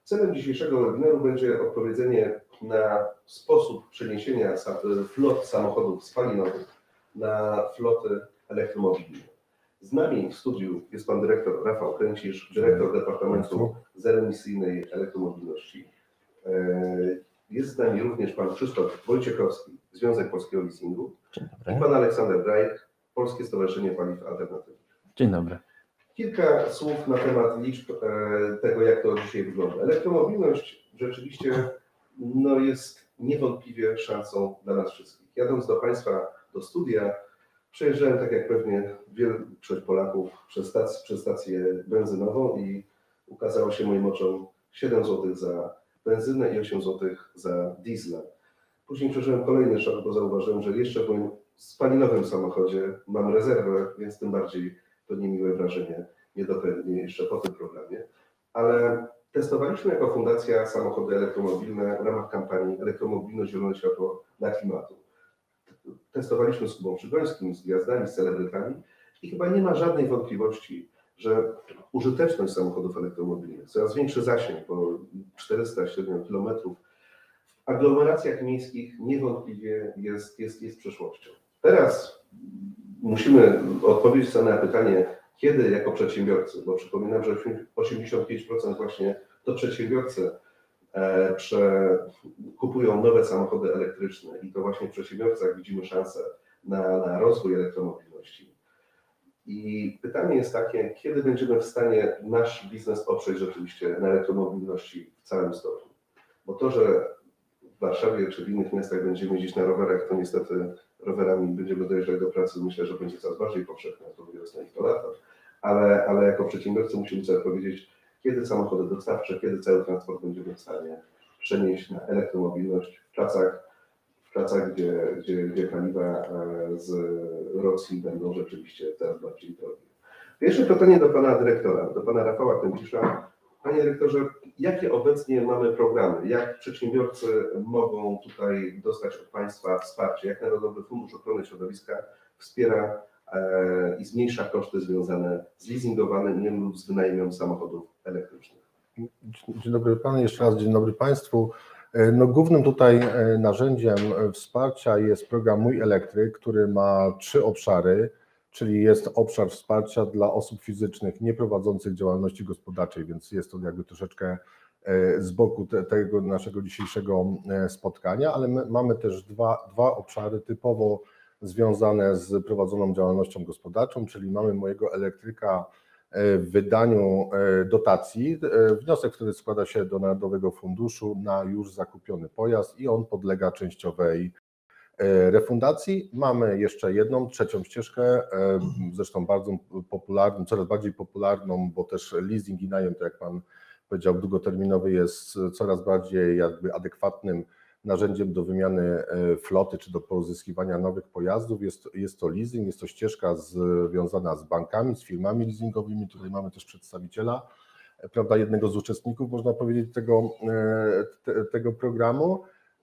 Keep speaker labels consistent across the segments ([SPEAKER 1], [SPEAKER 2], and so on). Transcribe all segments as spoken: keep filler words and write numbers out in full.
[SPEAKER 1] Celem dzisiejszego webinaru będzie odpowiedzenie na sposób przeniesienia flot samochodów spalinowych na floty elektromobilne. Z nami w studiu jest pan dyrektor Rafał Kręcisz, dyrektor Departamentu Zeroemisyjnej Elektromobilności. Jest z nami również pan Krzysztof Wojciechowski, Związek Polskiego Leasingu i pan Aleksander Brajk, Polskie Stowarzyszenie Paliw Alternatywnych.
[SPEAKER 2] Dzień dobry.
[SPEAKER 1] Kilka słów na temat liczb tego, jak to dzisiaj wygląda. Elektromobilność rzeczywiście no, jest niewątpliwie szansą dla nas wszystkich. Jadąc do Państwa do studia, przejeżdżałem, tak jak pewnie większość Polaków, przez stację, przez stację benzynową i ukazało się moim oczom siedem złotych za benzynę i osiem złotych za diesla. Później przeżyłem kolejny szok, bo zauważyłem, że jeszcze w moim spalinowym samochodzie mam rezerwę, więc tym bardziej to niemiłe wrażenie nie dopełnię jeszcze po tym programie. Ale testowaliśmy jako Fundacja samochody elektromobilne w ramach kampanii Elektromobilność Zielone Światło dla Klimatu. Testowaliśmy z Kubą Przygońskim, z gwiazdami, z celebrytami i chyba nie ma żadnej wątpliwości, że użyteczność samochodów elektromobilnych, coraz większy zasięg, bo czterysta średnio kilometrów, w aglomeracjach miejskich niewątpliwie jest, jest, jest przyszłością. Teraz musimy odpowiedzieć sobie na pytanie, kiedy jako przedsiębiorcy, bo przypominam, że osiemdziesiąt pięć procent właśnie to przedsiębiorcy e, prze, kupują nowe samochody elektryczne i to właśnie w przedsiębiorcach widzimy szansę na, na rozwój elektromobilności. I pytanie jest takie, kiedy będziemy w stanie nasz biznes oprzeć rzeczywiście na elektromobilności w całym stopniu. Bo to, że w Warszawie czy w innych miastach będziemy jeździć na rowerach, to niestety rowerami będziemy dojeżdżać do pracy. Myślę, że będzie coraz bardziej powszechne, to wyrosną ich to lata. Ale, ale jako przedsiębiorcy musimy sobie powiedzieć, kiedy samochody dostawcze, kiedy cały transport będziemy w stanie przenieść na elektromobilność w czasach, w czasach gdzie, gdzie, gdzie paliwa z Rosji będą rzeczywiście coraz bardziej drogie. Pierwsze pytanie do pana dyrektora, do pana Rafała Kręcisza. Panie dyrektorze, jakie obecnie mamy programy? Jak przedsiębiorcy mogą tutaj dostać od państwa wsparcie? Jak Narodowy Fundusz Ochrony Środowiska wspiera e, i zmniejsza koszty związane z leasingowaniem lub z wynajmem samochodów elektrycznych?
[SPEAKER 3] Dzień dobry panu, jeszcze raz dzień dobry państwu. No, głównym tutaj narzędziem wsparcia jest program Mój Elektryk, który ma trzy obszary, czyli jest obszar wsparcia dla osób fizycznych nieprowadzących działalności gospodarczej, więc jest to jakby troszeczkę z boku te, tego naszego dzisiejszego spotkania, ale my mamy też dwa, dwa obszary typowo związane z prowadzoną działalnością gospodarczą, czyli mamy Mojego Elektryka w wydaniu dotacji, wniosek, który składa się do Narodowego Funduszu na już zakupiony pojazd i on podlega częściowej refundacji. Mamy jeszcze jedną, trzecią ścieżkę, zresztą bardzo popularną, coraz bardziej popularną, bo też leasing i najem, to jak pan powiedział, długoterminowy jest coraz bardziej jakby adekwatnym narzędziem do wymiany floty czy do pozyskiwania nowych pojazdów. Jest, jest to leasing, jest to ścieżka związana z bankami, z firmami leasingowymi. Tutaj mamy też przedstawiciela, prawda, jednego z uczestników, można powiedzieć, tego, te, tego programu.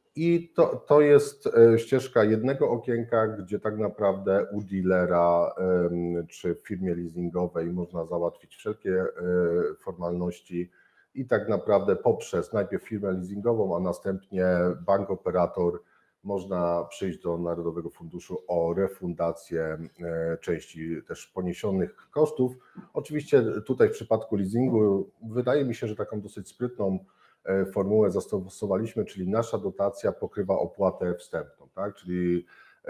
[SPEAKER 3] I to, to jest ścieżka jednego okienka, gdzie tak naprawdę u dealera czy w firmie leasingowej można załatwić wszelkie formalności i tak naprawdę poprzez najpierw firmę leasingową, a następnie bank operator można przyjść do Narodowego Funduszu o refundację części też poniesionych kosztów. Oczywiście tutaj w przypadku leasingu wydaje mi się, że taką dosyć sprytną formułę zastosowaliśmy, czyli nasza dotacja pokrywa opłatę wstępną, tak? Czyli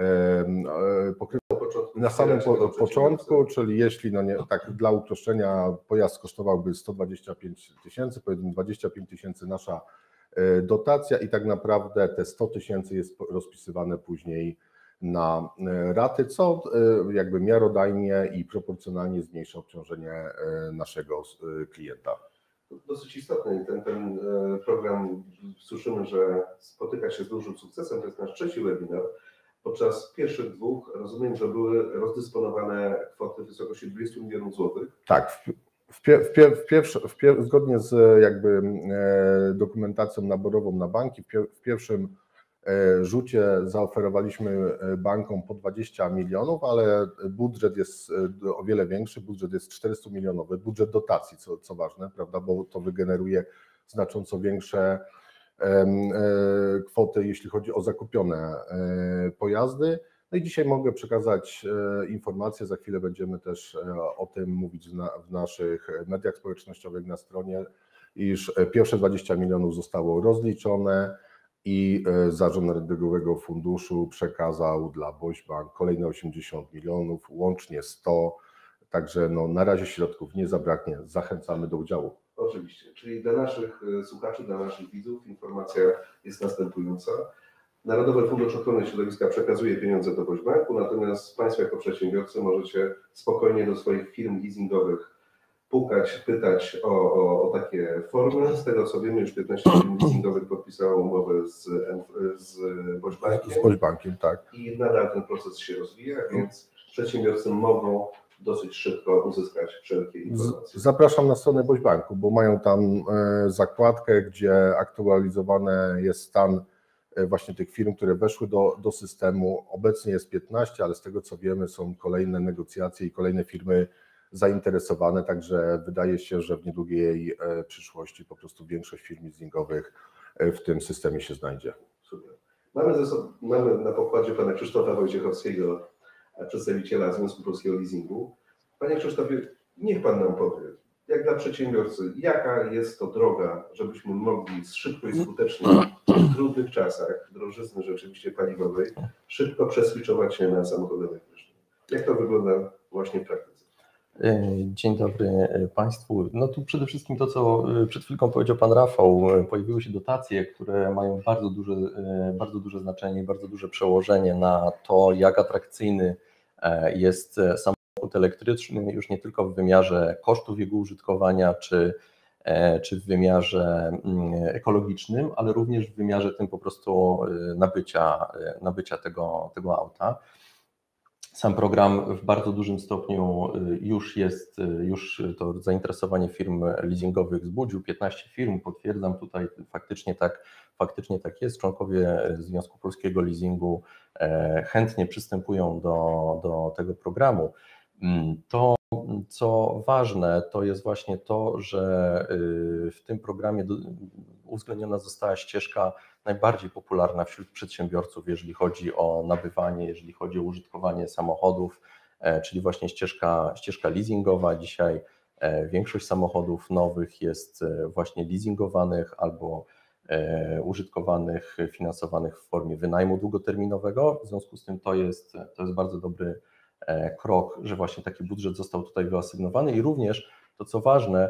[SPEAKER 3] pokrywa na samym początku, czyli jeśli, no nie, tak dla uproszczenia, pojazd kosztowałby sto dwadzieścia pięć tysięcy, powiedzmy dwadzieścia pięć tysięcy nasza dotacja i tak naprawdę te sto tysięcy jest rozpisywane później na raty, co jakby miarodajnie i proporcjonalnie zmniejsza obciążenie naszego klienta.
[SPEAKER 1] Dosyć istotny ten, ten program, słyszymy, że spotyka się z dużym sukcesem, to jest nasz trzeci webinar. Podczas pierwszych dwóch rozumiem, że były rozdysponowane kwoty w wysokości dwudziestu milionów złotych.
[SPEAKER 3] Tak, w, w, pier, w, pier, w, pierwszy, w pier, zgodnie z jakby dokumentacją naborową na banki, w, pier, w pierwszym rzucie zaoferowaliśmy bankom po dwadzieścia milionów, ale budżet jest o wiele większy, budżet jest czterysta milionowy, budżet dotacji, co, co ważne, prawda, bo to wygeneruje znacząco większe kwoty, jeśli chodzi o zakupione pojazdy. No i dzisiaj mogę przekazać informację, za chwilę będziemy też o tym mówić w naszych mediach społecznościowych na stronie, iż pierwsze dwadzieścia milionów zostało rozliczone i Zarząd Narodowego Funduszu przekazał dla Boś Bank kolejne osiemdziesiąt milionów, łącznie sto, także no, na razie środków nie zabraknie, zachęcamy do udziału.
[SPEAKER 1] Oczywiście, czyli dla naszych słuchaczy, dla naszych widzów informacja jest następująca. Narodowy Fundusz Ochrony Środowiska przekazuje pieniądze do Boś Banku, natomiast Państwo jako przedsiębiorcy możecie spokojnie do swoich firm leasingowych pukać, pytać o, o, o takie formy. Z tego co wiemy, już piętnaście firm leasingowych podpisało umowę z, z Boś Bankiem.
[SPEAKER 3] Z Boś Bankiem, tak.
[SPEAKER 1] I nadal ten proces się rozwija, więc przedsiębiorcy mogą dosyć szybko uzyskać wszelkie informacje.
[SPEAKER 3] Zapraszam na stronę Boś Banku, bo mają tam zakładkę, gdzie aktualizowany jest stan właśnie tych firm, które weszły do, do systemu. Obecnie jest piętnaście, ale z tego co wiemy, są kolejne negocjacje i kolejne firmy zainteresowane, także wydaje się, że w niedługiej przyszłości po prostu większość firm leasingowych w tym systemie się znajdzie.
[SPEAKER 1] Super. Mamy, ze sobą, mamy na pokładzie pana Krzysztofa Wojciechowskiego, przedstawiciela Związku Polskiego Leasingu. Panie Krzysztofie, niech pan nam powie, jak dla przedsiębiorcy, jaka jest to droga, żebyśmy mogli szybko i skutecznie w trudnych czasach drożyzny rzeczywiście paliwowej szybko przeswitchować się na samochody elektryczne. Jak to wygląda właśnie w praktyce?
[SPEAKER 2] Dzień dobry Państwu. No tu przede wszystkim to, co przed chwilką powiedział Pan Rafał, pojawiły się dotacje, które mają bardzo duże, bardzo duże znaczenie, bardzo duże przełożenie na to, jak atrakcyjny jest samochód elektryczny, już nie tylko w wymiarze kosztów jego użytkowania, czy, czy w wymiarze ekologicznym, ale również w wymiarze tym po prostu nabycia, nabycia tego, tego auta. Sam program w bardzo dużym stopniu już jest, już to zainteresowanie firm leasingowych wzbudził, piętnaście firm, potwierdzam tutaj, faktycznie tak, faktycznie tak jest, członkowie Związku Polskiego Leasingu chętnie przystępują do, do tego programu. To, co ważne, to jest właśnie to, że w tym programie uwzględniona została ścieżka najbardziej popularna wśród przedsiębiorców, jeżeli chodzi o nabywanie, jeżeli chodzi o użytkowanie samochodów, czyli właśnie ścieżka, ścieżka leasingowa. Dzisiaj większość samochodów nowych jest właśnie leasingowanych albo użytkowanych, finansowanych w formie wynajmu długoterminowego. W związku z tym to jest, to jest bardzo dobry krok, że właśnie taki budżet został tutaj wyasygnowany i również to, co ważne,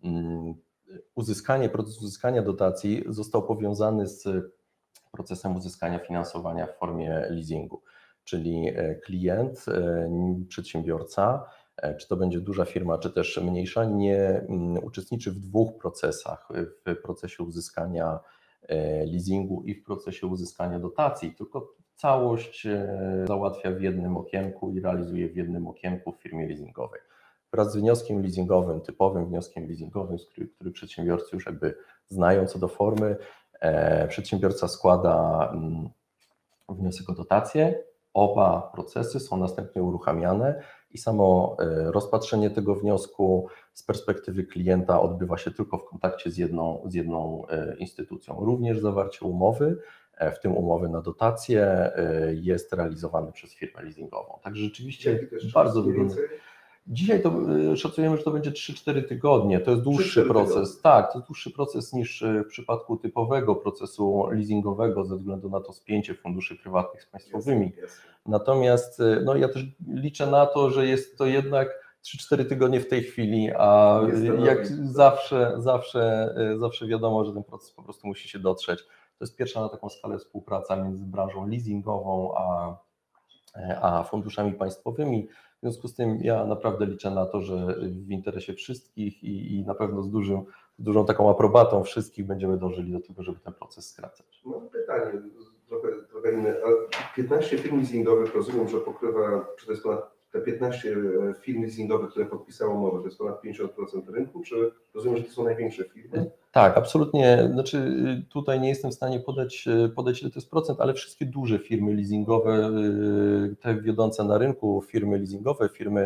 [SPEAKER 2] uzyskanie, proces uzyskania dotacji został powiązany z procesem uzyskania finansowania w formie leasingu, czyli klient, przedsiębiorca, czy to będzie duża firma, czy też mniejsza, nie uczestniczy w dwóch procesach, w procesie uzyskania leasingu i w procesie uzyskania dotacji, tylko całość załatwia w jednym okienku i realizuje w jednym okienku w firmie leasingowej. Wraz z wnioskiem leasingowym, typowym wnioskiem leasingowym, który, który przedsiębiorcy już jakby znają co do formy, e, przedsiębiorca składa mm, wniosek o dotację, oba procesy są następnie uruchamiane i samo e, rozpatrzenie tego wniosku z perspektywy klienta odbywa się tylko w kontakcie z jedną, z jedną e, instytucją. Również zawarcie umowy, e, w tym umowy na dotację, e, jest realizowane przez firmę leasingową. Także rzeczywiście bardzo wygodnie. Dzisiaj to szacujemy, że to będzie trzy cztery tygodnie, to jest dłuższy proces, tygodnie. Tak, to jest dłuższy proces niż w przypadku typowego procesu leasingowego ze względu na to spięcie funduszy prywatnych z państwowymi. Jasne, jasne. Natomiast no, ja też liczę na to, że jest to jednak trzy cztery tygodnie w tej chwili, a jak zawsze, zawsze, zawsze wiadomo, że ten proces po prostu musi się dotrzeć. To jest pierwsza na taką skalę współpraca między branżą leasingową a, a funduszami państwowymi. W związku z tym ja naprawdę liczę na to, że w interesie wszystkich i, i na pewno z, dużym, z dużą taką aprobatą wszystkich będziemy dążyli do tego, żeby ten proces skracać.
[SPEAKER 1] Mam pytanie, trochę, trochę inne. piętnaście firm leasingowych rozumiem, że pokrywa, czy to jest ponad te piętnaście firm leasingowych, które podpisało umowę, to jest ponad pięćdziesiąt procent rynku, czy rozumiem, że to są największe firmy?
[SPEAKER 2] Tak, absolutnie. Znaczy tutaj nie jestem w stanie podać, podać ile to jest procent, ale wszystkie duże firmy leasingowe, te wiodące na rynku firmy leasingowe, firmy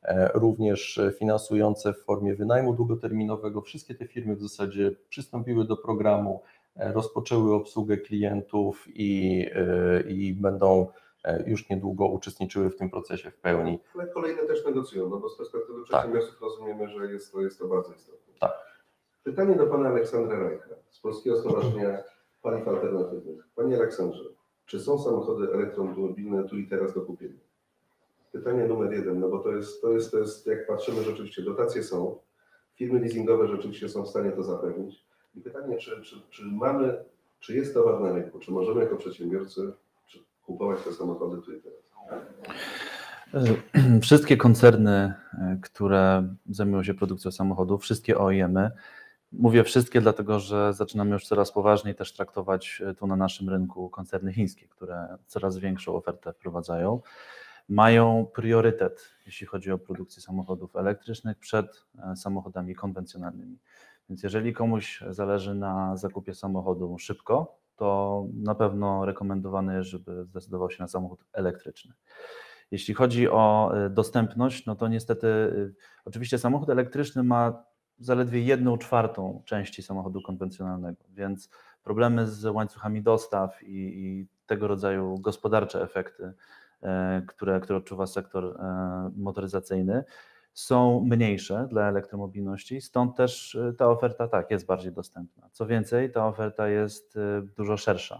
[SPEAKER 2] również finansujące w formie wynajmu długoterminowego. Wszystkie te firmy w zasadzie przystąpiły do programu, rozpoczęły obsługę klientów i, i będą już niedługo uczestniczyły w tym procesie w pełni.
[SPEAKER 1] Ale kolejne też negocjują, no bo z perspektywy przedsiębiorców tak. rozumiemy, że jest to, jest to bardzo istotne.
[SPEAKER 2] Tak.
[SPEAKER 1] Pytanie do pana Aleksandra Rajcha z Polskiego Stowarzyszenia Paliw Alternatywnych. Panie Aleksandrze, czy są samochody elektromobilne tu i teraz do kupienia? Pytanie numer jeden, no bo to jest, to jest, to jest jak patrzymy rzeczywiście, dotacje są, firmy leasingowe rzeczywiście są w stanie to zapewnić. I pytanie, czy, czy, czy mamy, czy jest towar na rynku, czy możemy jako przedsiębiorcy czy kupować te samochody tu i teraz?
[SPEAKER 4] Wszystkie koncerny, które zajmują się produkcją samochodów, wszystkie O E M-y, mówię wszystkie, dlatego że zaczynamy już coraz poważniej też traktować tu na naszym rynku koncerny chińskie, które coraz większą ofertę wprowadzają, mają priorytet, jeśli chodzi o produkcję samochodów elektrycznych przed samochodami konwencjonalnymi. Więc jeżeli komuś zależy na zakupie samochodu szybko, to na pewno rekomendowane jest, żeby zdecydował się na samochód elektryczny. Jeśli chodzi o dostępność, no to niestety oczywiście samochód elektryczny ma zaledwie jedną czwartą części samochodu konwencjonalnego, więc problemy z łańcuchami dostaw i, i tego rodzaju gospodarcze efekty, które, które odczuwa sektor motoryzacyjny, są mniejsze dla elektromobilności, stąd też ta oferta tak jest bardziej dostępna. Co więcej, ta oferta jest dużo szersza,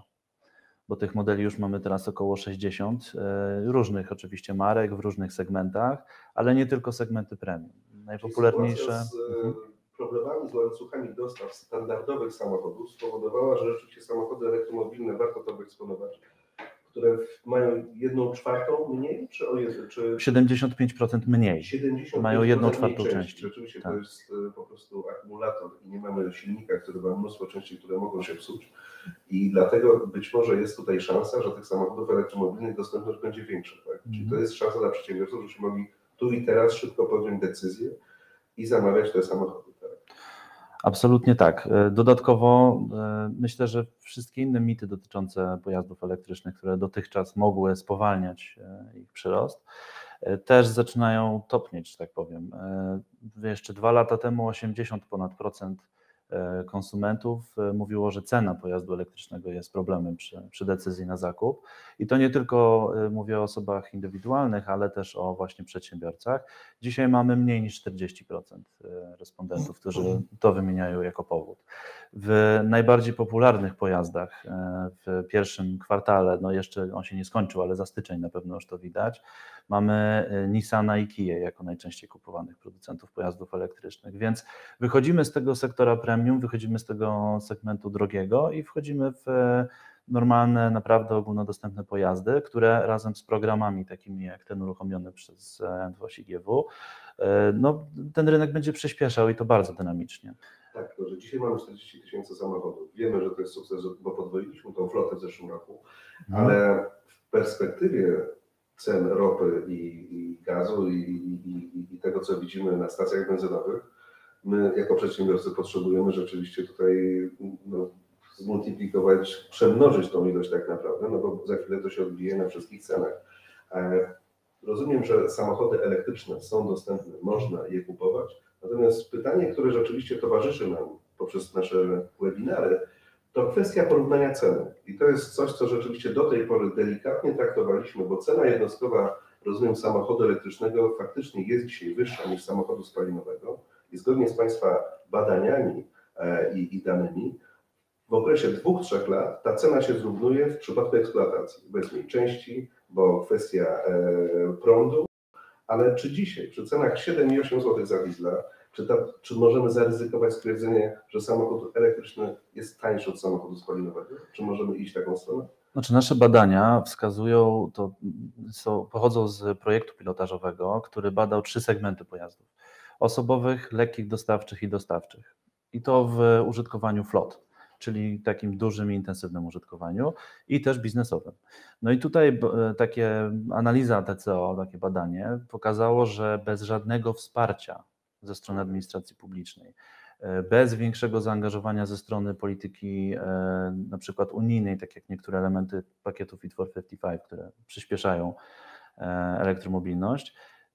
[SPEAKER 4] bo tych modeli już mamy teraz około sześćdziesiąt, różnych oczywiście marek, w różnych segmentach, ale nie tylko segmenty premium. Najpopularniejsze...
[SPEAKER 1] Z problemami z łańcuchami dostaw standardowych samochodów spowodowała, że rzeczywiście samochody elektromobilne, warto to wyeksponować, które mają jedną czwartą mniej, czy o jedno, czy
[SPEAKER 4] siedemdziesiąt pięć procent mniej,
[SPEAKER 1] siedemdziesiąt pięć procent
[SPEAKER 4] mają jedną czwartą części.
[SPEAKER 1] części. Rzeczywiście tak. To jest po prostu akumulator i nie mamy silnika, który ma mnóstwo części, które mogą się psuć i dlatego być może jest tutaj szansa, że tych samochodów elektromobilnych dostępność będzie większa. Tak? Mm. Czyli to jest szansa dla przedsiębiorców, żebyśmy mogli tu i teraz szybko podjąć decyzję i zamawiać te samochody. Tak?
[SPEAKER 4] Absolutnie tak. Dodatkowo myślę, że wszystkie inne mity dotyczące pojazdów elektrycznych, które dotychczas mogły spowalniać ich przyrost, też zaczynają topnieć, że tak powiem. Jeszcze dwa lata temu osiemdziesiąt ponad procent konsumentów mówiło, że cena pojazdu elektrycznego jest problemem przy, przy decyzji na zakup. I to nie tylko mówię o osobach indywidualnych, ale też o właśnie przedsiębiorcach. Dzisiaj mamy mniej niż czterdzieści procent respondentów, którzy to wymieniają jako powód. W najbardziej popularnych pojazdach w pierwszym kwartale, no jeszcze on się nie skończył, ale za styczeń na pewno już to widać, mamy Nissana i Kiję jako najczęściej kupowanych producentów pojazdów elektrycznych, więc wychodzimy z tego sektora premium, wychodzimy z tego segmentu drogiego i wchodzimy w normalne, naprawdę ogólnodostępne pojazdy, które razem z programami takimi jak ten uruchomiony przez N W O S I G W, no, ten rynek będzie przyspieszał i to bardzo dynamicznie.
[SPEAKER 1] Tak, to, że dzisiaj mamy czterdzieści tysięcy samochodów. Wiemy, że to jest sukces, bo podwoiliśmy tą flotę w zeszłym roku, hmm. ale w perspektywie cen ropy i, i gazu i, i, i tego, co widzimy na stacjach benzynowych, my jako przedsiębiorcy potrzebujemy rzeczywiście tutaj no, zmultiplikować, przemnożyć tą ilość tak naprawdę, no bo za chwilę to się odbije na wszystkich cenach. Rozumiem, że samochody elektryczne są dostępne, można je kupować, natomiast pytanie, które rzeczywiście towarzyszy nam poprzez nasze webinary, to kwestia porównania ceny. I to jest coś, co rzeczywiście do tej pory delikatnie traktowaliśmy, bo cena jednostkowa, rozumiem, samochodu elektrycznego faktycznie jest dzisiaj wyższa niż samochodu spalinowego i zgodnie z Państwa badaniami e, i, i danymi, w okresie dwóch, trzech lat ta cena się zrównuje w przypadku eksploatacji, bez mniej części, bo kwestia e, prądu, ale czy dzisiaj przy cenach siedem i osiem złotych za diesla, czy, ta, czy możemy zaryzykować stwierdzenie, że samochód elektryczny jest tańszy od samochodu spalinowego? Czy możemy iść taką stronę?
[SPEAKER 4] Znaczy nasze badania wskazują, to są, pochodzą z projektu pilotażowego, który badał trzy segmenty pojazdów. Osobowych, lekkich dostawczych i dostawczych. I to w użytkowaniu flot, czyli takim dużym i intensywnym użytkowaniu i też biznesowym. No i tutaj takie analiza T C O, takie badanie pokazało, że bez żadnego wsparcia ze strony administracji publicznej, bez większego zaangażowania ze strony polityki na przykład unijnej, tak jak niektóre elementy pakietu Fit for pięćdziesiąt pięć, które przyspieszają elektromobilność,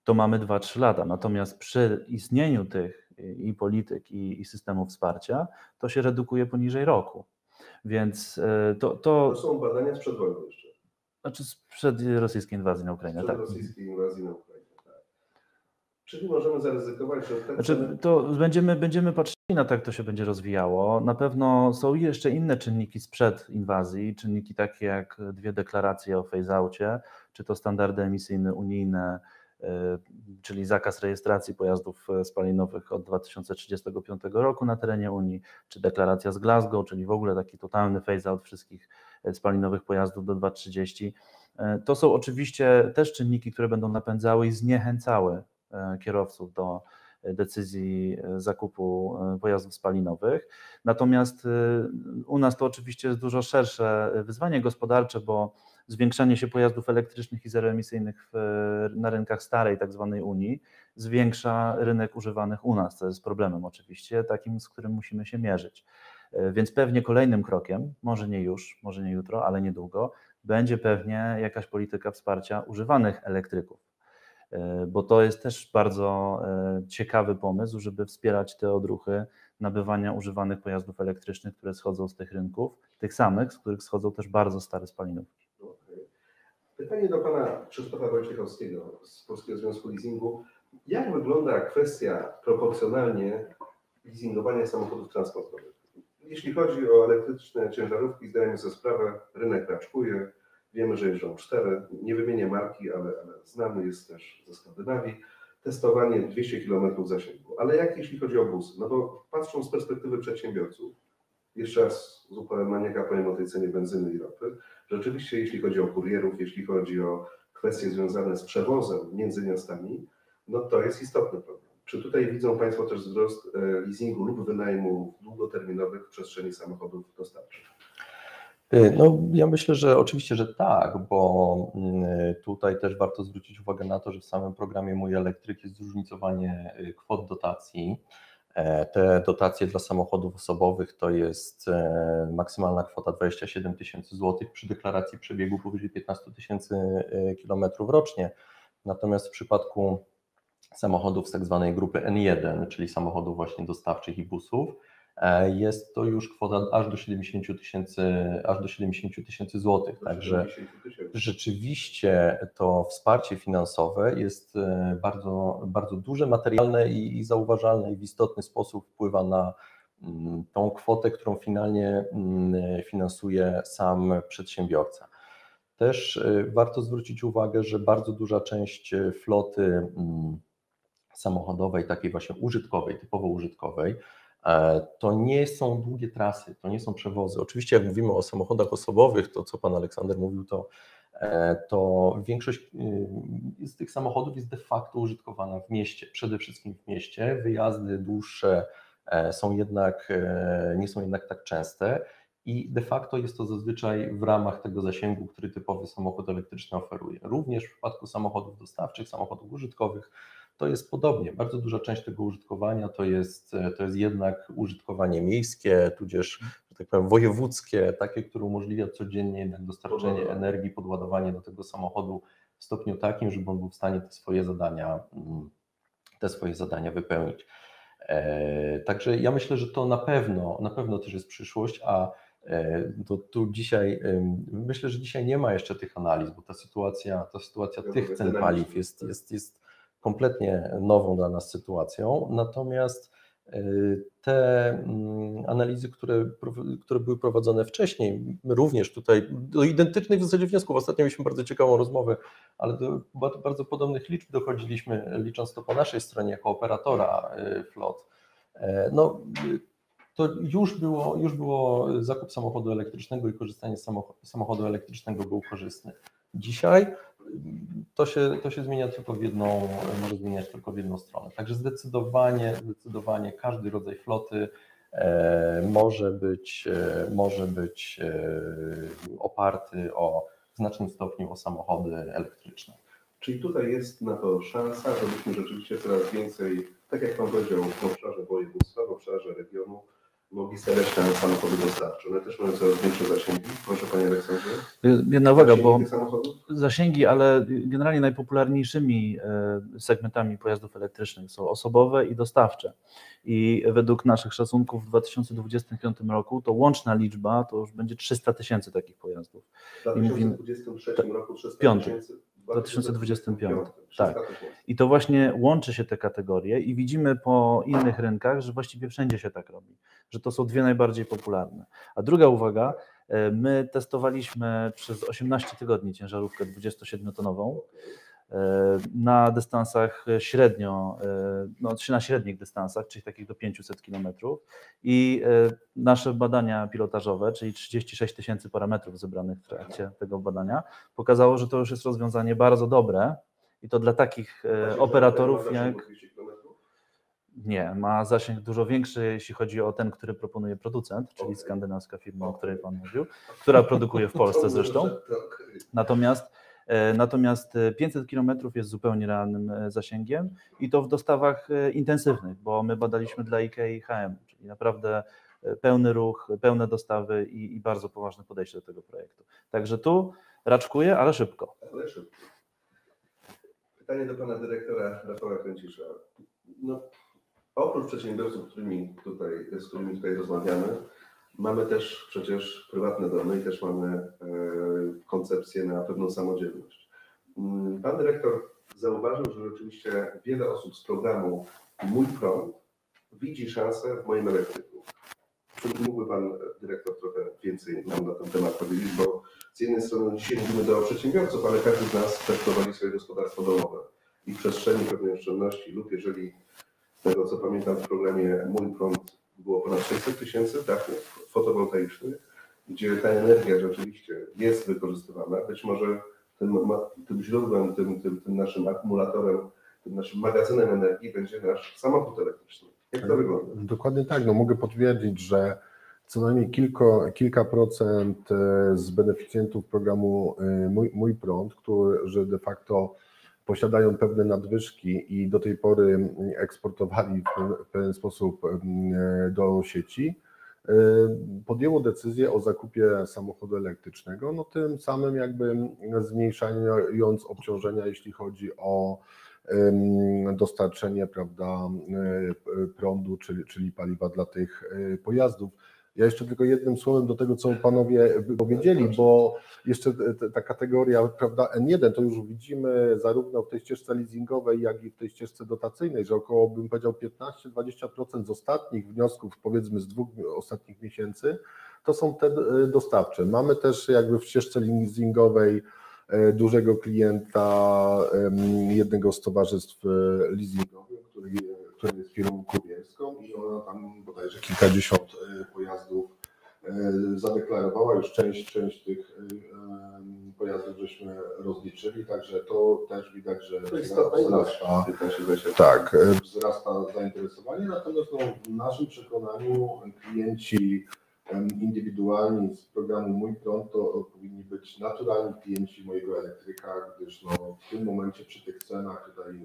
[SPEAKER 4] to mamy dwa trzy lata. Natomiast przy istnieniu tych i polityk, i, i systemów wsparcia, to się redukuje poniżej roku. Więc to, to...
[SPEAKER 1] To są badania sprzed wojny jeszcze.
[SPEAKER 4] Znaczy sprzed rosyjskiej inwazji na Ukrainę,
[SPEAKER 1] Sprzed
[SPEAKER 4] tak.
[SPEAKER 1] rosyjskiej inwazji na Ukrainę, tak. Czyli możemy zaryzykować, że te
[SPEAKER 4] Znaczy,
[SPEAKER 1] ceny...
[SPEAKER 4] to będziemy, będziemy patrzyli na to, jak to się będzie rozwijało. Na pewno są jeszcze inne czynniki sprzed inwazji, czynniki takie jak dwie deklaracje o phase-outie, czy to standardy emisyjne unijne, czyli zakaz rejestracji pojazdów spalinowych od dwa tysiące trzydziestego piątego roku na terenie Unii, czy deklaracja z Glasgow, czyli w ogóle taki totalny phase-out wszystkich spalinowych pojazdów do dwa tysiące trzydziestego. To są oczywiście też czynniki, które będą napędzały i zniechęcały kierowców do decyzji zakupu pojazdów spalinowych. Natomiast u nas to oczywiście jest dużo szersze wyzwanie gospodarcze, bo zwiększanie się pojazdów elektrycznych i zeroemisyjnych w, na rynkach starej tak zwanej Unii zwiększa rynek używanych u nas, co jest problemem oczywiście, takim, z którym musimy się mierzyć. Więc pewnie kolejnym krokiem, może nie już, może nie jutro, ale niedługo, będzie pewnie jakaś polityka wsparcia używanych elektryków, bo to jest też bardzo ciekawy pomysł, żeby wspierać te odruchy nabywania używanych pojazdów elektrycznych, które schodzą z tych rynków, tych samych, z których schodzą też bardzo stare spalinówki.
[SPEAKER 1] Pytanie do pana Krzysztofa Wojciechowskiego z Polskiego Związku Leasingu. Jak wygląda kwestia proporcjonalnie leasingowania samochodów transportowych? Jeśli chodzi o elektryczne ciężarówki, zdajemy sobie sprawę, rynek raczkuje, wiemy, że jeżdżą cztery, nie wymienię marki, ale, ale znany jest też ze Skandynawii, testowanie dwieście kilometrów zasięgu. Ale jak jeśli chodzi o busy? No bo patrząc z perspektywy przedsiębiorców, jeszcze raz z uporem maniaka powiem o tej cenie benzyny i ropy, rzeczywiście jeśli chodzi o kurierów, jeśli chodzi o kwestie związane z przewozem między miastami, no to jest istotny problem. Czy tutaj widzą Państwo też wzrost leasingu lub wynajmu długoterminowych w przestrzeni samochodów dostawczych?
[SPEAKER 2] No, ja myślę, że oczywiście, że tak, bo tutaj też warto zwrócić uwagę na to, że w samym programie Mój Elektryk jest zróżnicowanie kwot dotacji. Te dotacje dla samochodów osobowych to jest maksymalna kwota dwadzieścia siedem tysięcy złotych przy deklaracji przebiegu powyżej piętnaście tysięcy kilometrów rocznie. Natomiast w przypadku samochodów z tak zwanej grupy N jeden, czyli samochodów właśnie dostawczych i busów, jest to już kwota aż do siedemdziesiąt tysięcy, aż do siedemdziesiąt tysięcy złotych. Także rzeczywiście to wsparcie finansowe jest bardzo, bardzo duże, materialne i, i zauważalne i w istotny sposób wpływa na tą kwotę, którą finalnie finansuje sam przedsiębiorca. Też warto zwrócić uwagę, że bardzo duża część floty samochodowej, takiej właśnie użytkowej, typowo użytkowej, to nie są długie trasy, to nie są przewozy. Oczywiście jak mówimy o samochodach osobowych, to co Pan Aleksander mówił, to, to większość z tych samochodów jest de facto użytkowana w mieście, przede wszystkim w mieście. Wyjazdy dłuższe są jednak, nie są jednak tak częste i de facto jest to zazwyczaj w ramach tego zasięgu, który typowy samochód elektryczny oferuje. Również w przypadku samochodów dostawczych, samochodów użytkowych, to jest podobnie. Bardzo duża część tego użytkowania to jest, to jest jednak użytkowanie miejskie, tudzież, że tak powiem, wojewódzkie, takie, które umożliwia codziennie jednak dostarczenie energii, podładowanie do tego samochodu w stopniu takim, żeby on był w stanie te swoje zadania, te swoje zadania wypełnić. Także ja myślę, że to na pewno, na pewno też jest przyszłość, a to tu dzisiaj, myślę, że dzisiaj nie ma jeszcze tych analiz, bo ta sytuacja, ta sytuacja tych cen paliw jest, jest, jest kompletnie nową dla nas sytuacją, natomiast te analizy, które, które były prowadzone wcześniej, również tutaj do identycznych w zasadzie wniosków, ostatnio mieliśmy bardzo ciekawą rozmowę, ale do bardzo podobnych liczb dochodziliśmy, licząc to po naszej stronie jako operatora flot. No, to już było, już było zakup samochodu elektrycznego i korzystanie z samochodu elektrycznego był korzystny. Dzisiaj to się, to się zmienia tylko w jedną, może zmieniać tylko w jedną stronę. Także zdecydowanie, zdecydowanie każdy rodzaj floty e, może być, e, może być e, oparty o, w znacznym stopniu o samochody elektryczne.
[SPEAKER 1] Czyli tutaj jest na to szansa, żebyśmy rzeczywiście coraz więcej, tak jak Pan powiedział, w obszarze województwa, w obszarze regionu, mogli stawiać na samochody dostawcze. One też mają coraz większe zasięgi. Proszę Panie Aleksandrze.
[SPEAKER 4] Jedna uwaga,
[SPEAKER 1] Zasięgi
[SPEAKER 4] bo
[SPEAKER 1] tych samochodów?
[SPEAKER 4] zasięgi, ale generalnie najpopularniejszymi segmentami pojazdów elektrycznych są osobowe i dostawcze. I według naszych szacunków w dwa tysiące dwudziestym piątym roku to łączna liczba to już będzie trzysta tysięcy takich pojazdów.
[SPEAKER 1] W dwa tysiące dwudziestym trzecim roku trzysta
[SPEAKER 4] Piątym.
[SPEAKER 1] tysięcy.
[SPEAKER 4] W dwa tysiące dwudziestym piątym.
[SPEAKER 1] trzysta
[SPEAKER 4] Tak.
[SPEAKER 1] tysięcy.
[SPEAKER 4] I to właśnie łączy się te kategorie i widzimy po innych rynkach, że właściwie wszędzie się tak robi, że to są dwie najbardziej popularne. A druga uwaga, my testowaliśmy przez osiemnaście tygodni ciężarówkę dwudziestosiedmiotonową na dystansach średnio, no, na średnich dystansach, czyli takich do pięciuset kilometrów i nasze badania pilotażowe, czyli trzydzieści sześć tysięcy parametrów zebranych w trakcie tego badania, pokazało, że to już jest rozwiązanie bardzo dobre i to dla takich operatorów jak... Nie, ma zasięg dużo większy, jeśli chodzi o ten, który proponuje producent, czyli skandynawska firma, o której Pan mówił, która produkuje w Polsce zresztą. Natomiast Natomiast pięćset kilometrów jest zupełnie realnym zasięgiem i to w dostawach intensywnych, bo my badaliśmy dla IKEA i H M, czyli naprawdę pełny ruch, pełne dostawy i, i bardzo poważne podejście do tego projektu. Także tu raczkuję, ale szybko.
[SPEAKER 1] Ale szybko. Pytanie do Pana Dyrektora Rafała Kręcisza. No, oprócz przedsiębiorców, którymi tutaj, z którymi tutaj rozmawiamy, mamy też przecież prywatne domy i też mamy e, koncepcję na pewną samodzielność. Pan dyrektor zauważył, że rzeczywiście wiele osób z programu Mój Prąd widzi szansę w moim elektryku. Czy mógłby Pan dyrektor trochę więcej nam na ten temat powiedzieć, bo z jednej strony dzisiaj mówimy do przedsiębiorców, ale każdy z nas też prowadzi swoje gospodarstwo domowe i w przestrzeni pewnej oszczędności lub jeżeli z tego co pamiętam w programie Mój Prąd było ponad sześćset tysięcy dachów fotowoltaicznych, gdzie ta energia rzeczywiście jest wykorzystywana. Być może tym, tym źródłem, tym, tym, tym naszym akumulatorem, tym naszym magazynem energii będzie nasz samochód elektryczny. Jak to wygląda?
[SPEAKER 3] Dokładnie tak. No, mogę potwierdzić, że co najmniej kilko, kilka procent z beneficjentów programu Mój, Mój Prąd, którzy de facto posiadają pewne nadwyżki i do tej pory eksportowali w pewien sposób do sieci, podjęło decyzję o zakupie samochodu elektrycznego, no tym samym jakby zmniejszając obciążenia, jeśli chodzi o dostarczenie, prawda, prądu, czyli, czyli paliwa dla tych pojazdów. Ja jeszcze tylko jednym słowem do tego, co panowie powiedzieli, bo jeszcze ta kategoria, prawda, N jeden, to już widzimy zarówno w tej ścieżce leasingowej, jak i w tej ścieżce dotacyjnej, że około, bym powiedział, piętnaście do dwudziestu procent z ostatnich wniosków, powiedzmy z dwóch ostatnich miesięcy, to są te dostawcze. Mamy też jakby w ścieżce leasingowej dużego klienta, jednego z towarzystw leasingowych, który, który jest firmą kurierską i ona tam bodajże kilkadziesiąt pojazdów zadeklarowała, już część, część tych pojazdów żeśmy rozliczyli, także to też widać, że wzrasta, tak, wzrasta zainteresowanie, natomiast no, w naszym przekonaniu klienci indywidualni z programu Mój Prąd to powinni być naturalni klienci mojego elektryka, gdyż no, w tym momencie przy tych cenach tutaj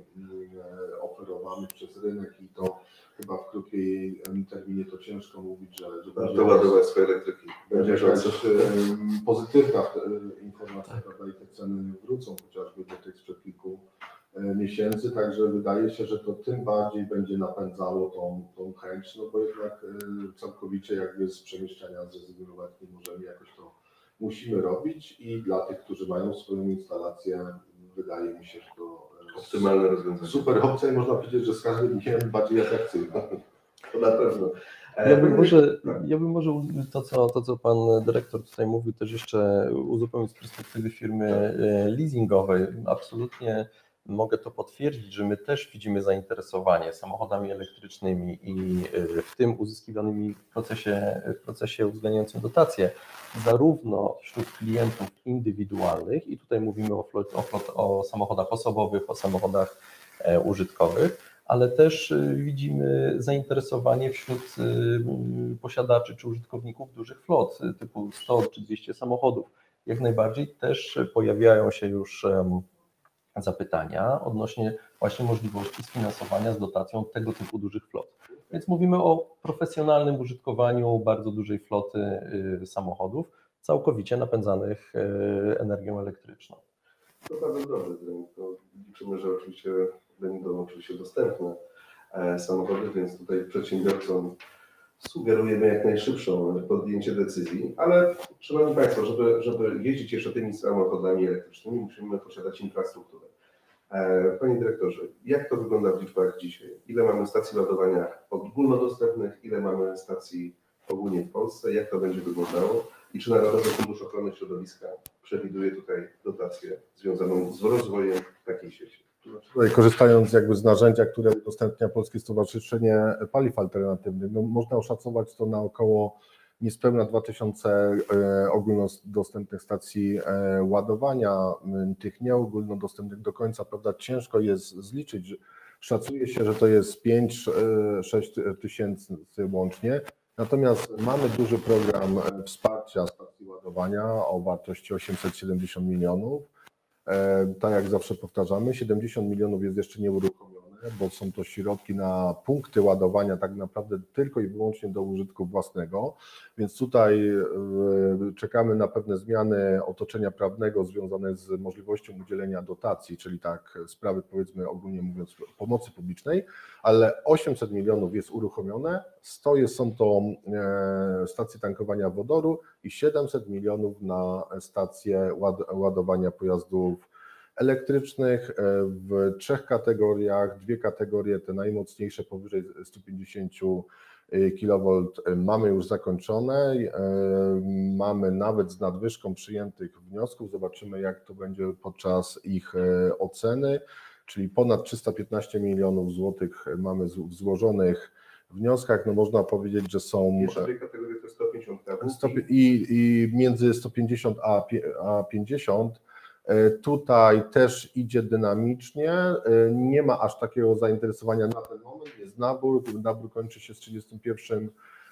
[SPEAKER 3] oferowanych przez rynek i to chyba w krótkiej terminie to ciężko mówić, że, że będzie
[SPEAKER 1] doładować swoje elektryki.
[SPEAKER 3] Będzie jakaś pozytywna informacja, prawda, i te ceny wrócą chociażby do tych sprzed kilku miesięcy, także wydaje się, że to tym bardziej będzie napędzało tą, tą chęć, no bo jednak całkowicie jakby z przemieszczania zrezygnować nie możemy, jakoś to musimy robić i dla tych, którzy mają swoją instalację, wydaje mi się, że to
[SPEAKER 1] optymalne rozwiązanie.
[SPEAKER 3] Super opcja i można powiedzieć, że z każdym dniem bardziej atrakcyjna.
[SPEAKER 1] To na pewno.
[SPEAKER 2] Ja bym może, ja bym może to, co, to, co pan dyrektor tutaj mówił, też jeszcze uzupełnić z perspektywy firmy leasingowej. Absolutnie mogę to potwierdzić, że my też widzimy zainteresowanie samochodami elektrycznymi i w tym uzyskiwanymi w procesie, w procesie uwzględniającym dotacje, zarówno wśród klientów indywidualnych i tutaj mówimy o, flot, o, flot, o samochodach osobowych, o samochodach e, użytkowych, ale też widzimy zainteresowanie wśród posiadaczy czy użytkowników dużych flot typu sto czy dwieście samochodów. Jak najbardziej też pojawiają się już zapytania odnośnie właśnie możliwości sfinansowania z dotacją tego typu dużych flot. Więc mówimy o profesjonalnym użytkowaniu bardzo dużej floty y, samochodów, całkowicie napędzanych y, energią elektryczną.
[SPEAKER 1] To bardzo dobry trening. To liczymy, że oczywiście będą oczywiście dostępne e, samochody, więc tutaj przedsiębiorcom sugerujemy jak najszybszą podjęcie decyzji, ale szanowni Państwo, żeby, żeby jeździć jeszcze tymi samochodami elektrycznymi, musimy posiadać infrastrukturę. E, Panie Dyrektorze, jak to wygląda w liczbach dzisiaj? Ile mamy stacji ładowania ogólnodostępnych, ile mamy stacji ogólnie w Polsce, jak to będzie wyglądało i czy Narodowy Fundusz Ochrony Środowiska przewiduje tutaj dotację związaną z rozwojem takiej sieci?
[SPEAKER 3] Tutaj korzystając jakby z narzędzia, które udostępnia Polskie Stowarzyszenie Paliw Alternatywnych, no można oszacować to na około niespełna dwa tysiące ogólnodostępnych stacji ładowania, tych nieogólnodostępnych do końca, prawda, ciężko jest zliczyć. Szacuje się, że to jest pięć sześć tysięcy łącznie. Natomiast mamy duży program wsparcia stacji ładowania o wartości osiemset siedemdziesiąt milionów. Tak jak zawsze powtarzamy, siedemdziesiąt milionów jest jeszcze nieuruchomione, bo są to środki na punkty ładowania tak naprawdę tylko i wyłącznie do użytku własnego, więc tutaj czekamy na pewne zmiany otoczenia prawnego związane z możliwością udzielenia dotacji, czyli tak sprawy, powiedzmy ogólnie mówiąc, pomocy publicznej, ale osiemset milionów jest uruchomione, sto jest, są to stacje tankowania wodoru i siedemset milionów na stacje ład, ładowania pojazdów elektrycznych w trzech kategoriach. Dwie kategorie, te najmocniejsze powyżej stu pięćdziesięciu kilowoltów mamy już zakończone, mamy nawet z nadwyżką przyjętych wniosków, zobaczymy jak to będzie podczas ich oceny, czyli ponad trzysta piętnaście milionów złotych mamy w złożonych wnioskach, no można powiedzieć, że są
[SPEAKER 1] Pierwsze dwie kategorie to sto pięćdziesiąt kawów
[SPEAKER 3] i, i między sto pięćdziesiąt a pięćdziesiąt. Tutaj też idzie dynamicznie, nie ma aż takiego zainteresowania na ten moment, jest nabór, nabór kończy się z trzydziestego pierwszego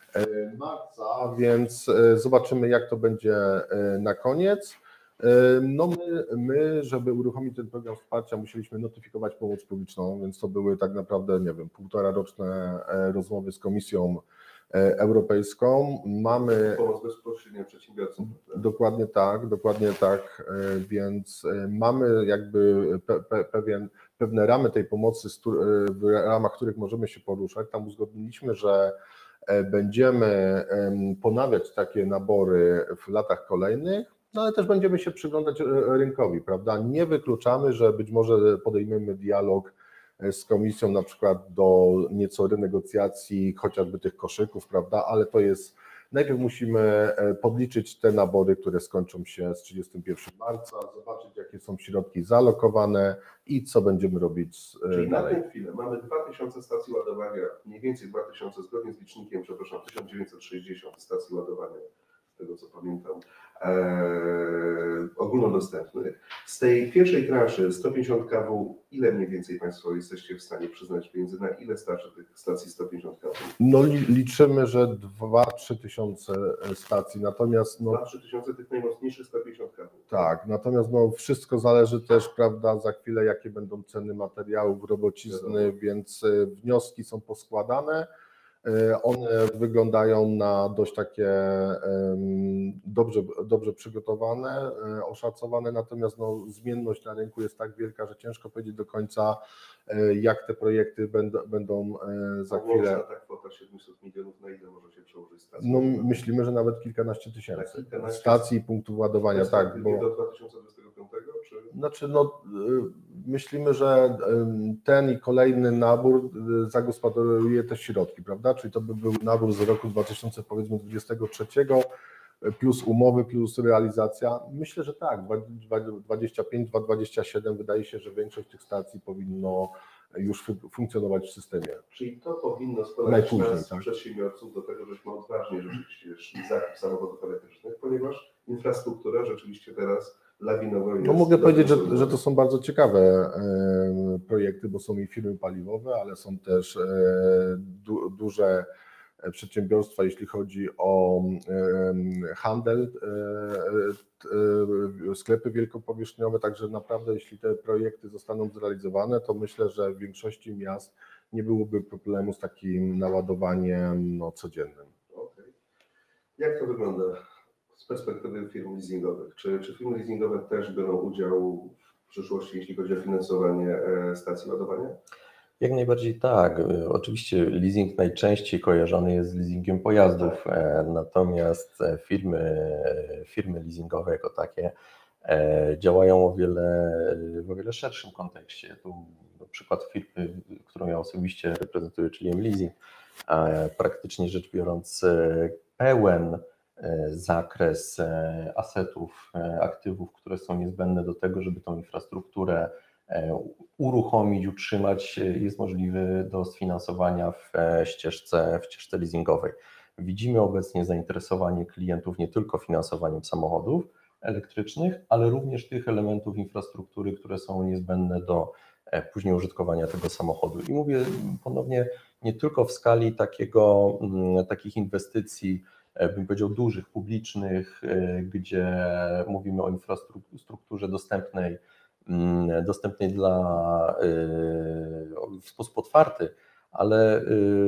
[SPEAKER 3] marca, więc zobaczymy jak to będzie na koniec. No my, my, żeby uruchomić ten program wsparcia, musieliśmy notyfikować pomoc publiczną, więc to były tak naprawdę, nie wiem, półtora roczne rozmowy z Komisją Europejską. Mamy
[SPEAKER 1] pomoc bezpośrednio przedsiębiorcom.
[SPEAKER 3] Dokładnie tak, dokładnie tak, więc mamy jakby pe, pe, pewien, pewne ramy tej pomocy, w ramach których możemy się poruszać. Tam uzgodniliśmy, że będziemy ponawiać takie nabory w latach kolejnych, no ale też będziemy się przyglądać rynkowi, prawda? Nie wykluczamy, że być może podejmiemy dialog z Komisją na przykład do nieco renegocjacji chociażby tych koszyków, prawda, ale to jest, najpierw musimy podliczyć te nabory, które skończą się z trzydziestego pierwszego marca, zobaczyć jakie są środki zalokowane i co będziemy robić
[SPEAKER 1] Czyli
[SPEAKER 3] dalej.
[SPEAKER 1] na tę chwilę mamy dwa tysiące stacji ładowania, mniej więcej dwa tysiące zgodnie z licznikiem, przepraszam, tysiąc dziewięćset sześćdziesiąt stacji ładowania, z tego co pamiętam, e, ogólnodostępnych. Z tej pierwszej transzy sto pięćdziesiąt kawów, ile mniej więcej Państwo jesteście w stanie przyznać pieniędzy, na ile starczy tych stacji sto pięćdziesiąt kawów?
[SPEAKER 3] No liczymy, że dwa trzy tysiące stacji, natomiast no,
[SPEAKER 1] dwa trzy tysiące tych najmocniejszych sto pięćdziesiąt kawów.
[SPEAKER 3] tak, natomiast no, wszystko zależy też, prawda, za chwilę jakie będą ceny materiałów, robocizny,
[SPEAKER 1] Wiadomo.
[SPEAKER 3] więc wnioski są poskładane. One wyglądają na dość takie dobrze, dobrze przygotowane, oszacowane, natomiast no, zmienność na rynku jest tak wielka, że ciężko powiedzieć do końca, jak te projekty będą, będą za chwilę.
[SPEAKER 1] Ta kwota siedemset milionów, na ile może się przełożyć stacji?
[SPEAKER 3] No, myślimy, że nawet kilkanaście tysięcy
[SPEAKER 1] Kilkanaście
[SPEAKER 3] stacji i punktów ładowania, tak. Bo,
[SPEAKER 1] do dwa tysiące dwudziestego piątego? Czy...
[SPEAKER 3] znaczy, no, myślimy, że ten i kolejny nabór zagospodaruje te środki, prawda? Czyli to by był nabór z roku dwa tysiące dwudziestego trzeciego plus umowy, plus realizacja. Myślę, że tak, dwadzieścia pięć dwa dwadzieścia siedem wydaje się, że większość tych stacji powinno już funkcjonować w systemie.
[SPEAKER 1] Czyli to powinno składać nas,
[SPEAKER 3] tak?
[SPEAKER 1] przedsiębiorców, do tego, żeśmy odważnie rzeczywiście szli zakup samochodów elektrycznych, ponieważ infrastruktura rzeczywiście teraz lawinowo jest.
[SPEAKER 3] No mogę powiedzieć, że, że to są bardzo ciekawe e, projekty, bo są i firmy paliwowe, ale są też e, du, duże przedsiębiorstwa, jeśli chodzi o e, handel, e, e, sklepy wielkopowierzchniowe, także naprawdę jeśli te projekty zostaną zrealizowane, to myślę, że w większości miast nie byłoby problemu z takim naładowaniem no, codziennym.
[SPEAKER 1] Okay. Jak to wygląda z perspektywy firm leasingowych? Czy, czy firmy leasingowe też biorą udział w przyszłości, jeśli chodzi o finansowanie stacji ładowania?
[SPEAKER 2] Jak najbardziej tak. Oczywiście leasing najczęściej kojarzony jest z leasingiem pojazdów, tak. Natomiast firmy, firmy leasingowe jako takie działają o wiele, w o wiele szerszym kontekście. Tu przykład firmy, którą ja osobiście reprezentuję, czyli M-Leasing, praktycznie rzecz biorąc pełen zakres asetów, aktywów, które są niezbędne do tego, żeby tą infrastrukturę uruchomić, utrzymać, jest możliwy do sfinansowania w ścieżce, w ścieżce leasingowej. Widzimy obecnie zainteresowanie klientów nie tylko finansowaniem samochodów elektrycznych, ale również tych elementów infrastruktury, które są niezbędne do później użytkowania tego samochodu. I mówię ponownie nie tylko w skali takiego, takich inwestycji, bym powiedział dużych, publicznych, gdzie mówimy o infrastrukturze dostępnej, dostępnej dla, w sposób otwarty, ale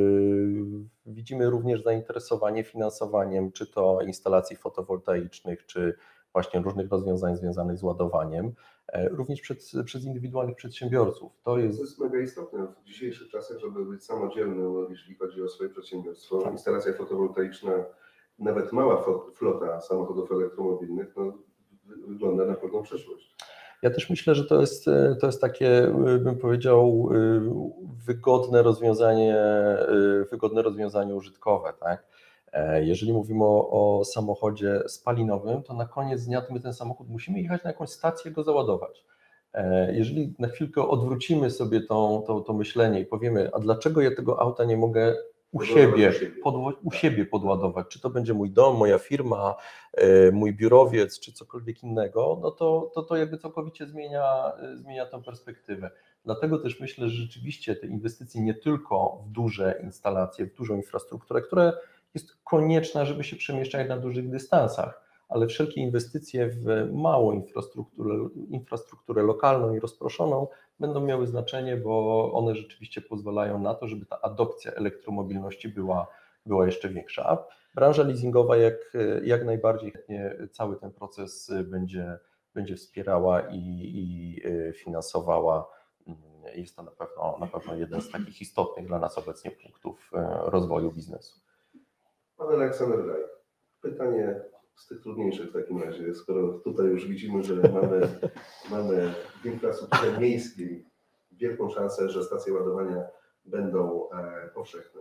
[SPEAKER 2] widzimy również zainteresowanie finansowaniem, czy to instalacji fotowoltaicznych, czy właśnie różnych rozwiązań związanych z ładowaniem, również przez, przez indywidualnych przedsiębiorców. To jest...
[SPEAKER 1] to jest mega istotne w dzisiejszych czasach, żeby być samodzielnym, jeśli chodzi o swoje przedsiębiorstwo. Instalacja fotowoltaiczna, nawet mała flota samochodów elektromobilnych, no, wygląda na pewną przyszłość.
[SPEAKER 2] Ja też myślę, że to jest, to jest takie, bym powiedział, wygodne rozwiązanie, wygodne rozwiązanie użytkowe, tak? Jeżeli mówimy o, o samochodzie spalinowym, to na koniec dnia to my ten samochód musimy jechać na jakąś stację, go załadować. Jeżeli na chwilkę odwrócimy sobie to, to, to myślenie i powiemy, a dlaczego ja tego auta nie mogę u siebie, podło, u siebie podładować, czy to będzie mój dom, moja firma, mój biurowiec, czy cokolwiek innego, no to, to, to jakby całkowicie zmienia, zmienia tę perspektywę. Dlatego też myślę, że rzeczywiście te inwestycje nie tylko w duże instalacje, w dużą infrastrukturę, która jest konieczna, żeby się przemieszczać na dużych dystansach, ale wszelkie inwestycje w małą infrastrukturę, infrastrukturę lokalną i rozproszoną będą miały znaczenie, bo one rzeczywiście pozwalają na to, żeby ta adopcja elektromobilności była, była jeszcze większa. A branża leasingowa jak, jak najbardziej chętnie cały ten proces będzie, będzie wspierała i, i finansowała. Jest to na pewno, na pewno jeden z takich istotnych dla nas obecnie punktów rozwoju biznesu.
[SPEAKER 1] Pan Aleksander Raj, pytanie z tych trudniejszych w takim razie, skoro tutaj już widzimy, że mamy, mamy w infrastrukturze miejskiej wielką szansę, że stacje ładowania będą e, powszechne,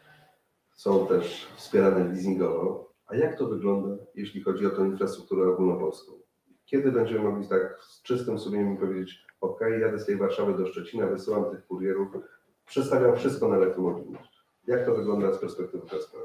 [SPEAKER 1] są też wspierane leasingowo. A jak to wygląda, jeśli chodzi o tę infrastrukturę ogólnopolską? Kiedy będziemy mogli tak z czystym sumieniem powiedzieć, ok, jadę z tej Warszawy do Szczecina, wysyłam tych kurierów, przestawiam wszystko na elektromobilność. Jak to wygląda z perspektywy Kaspera?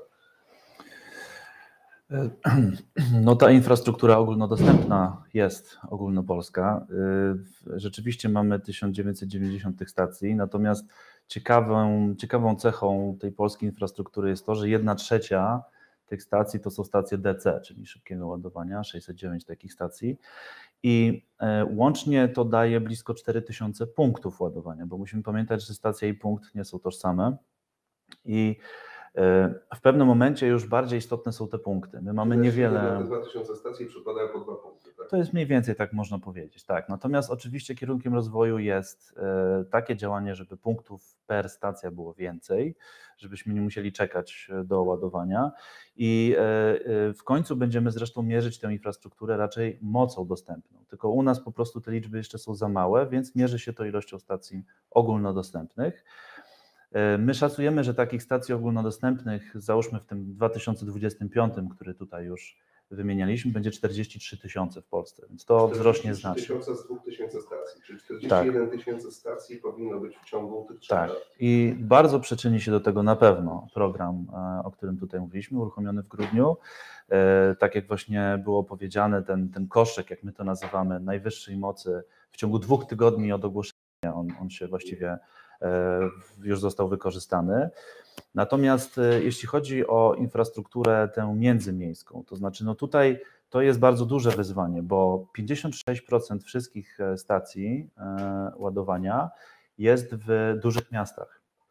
[SPEAKER 4] No ta infrastruktura ogólnodostępna jest ogólnopolska. Rzeczywiście mamy tysiąc dziewięćset dziewięćdziesiąt tych stacji, natomiast ciekawą, ciekawą cechą tej polskiej infrastruktury jest to, że jedna trzecia tych stacji to są stacje D C, czyli szybkiego ładowania, sześćset dziewięć takich stacji i łącznie to daje blisko cztery tysiące punktów ładowania, bo musimy pamiętać, że stacja i punkt nie są tożsame i w pewnym momencie już bardziej istotne są te punkty. My mamy niewiele...
[SPEAKER 1] Na te dwa tysiące stacji przypadają po dwa punkty, tak?
[SPEAKER 4] To jest mniej więcej, tak można powiedzieć, tak. Natomiast oczywiście kierunkiem rozwoju jest takie działanie, żeby punktów per stacja było więcej, żebyśmy nie musieli czekać do ładowania i w końcu będziemy zresztą mierzyć tę infrastrukturę raczej mocą dostępną. Tylko u nas po prostu te liczby jeszcze są za małe, więc mierzy się to ilością stacji ogólnodostępnych. My szacujemy, że takich stacji ogólnodostępnych, załóżmy w tym dwa tysiące dwudziestym piątym, który tutaj już wymienialiśmy, będzie czterdzieści trzy tysiące w Polsce, więc to wzrośnie znacznie.
[SPEAKER 1] czterdzieści trzy tysiące z dwóch tysięcy stacji, czyli czterdzieści jeden tysięcy stacji powinno być w ciągu tych trzech
[SPEAKER 4] tak.
[SPEAKER 1] lat.
[SPEAKER 4] I bardzo przyczyni się do tego na pewno program, o którym tutaj mówiliśmy, uruchomiony w grudniu. Tak jak właśnie było powiedziane, ten, ten koszyk, jak my to nazywamy, najwyższej mocy w ciągu dwóch tygodni od ogłoszenia, on, on się właściwie już został wykorzystany. Natomiast jeśli chodzi o infrastrukturę tę międzymiejską, to znaczy no tutaj to jest bardzo duże wyzwanie, bo pięćdziesiąt sześć procent wszystkich stacji ładowania jest w dużych miastach.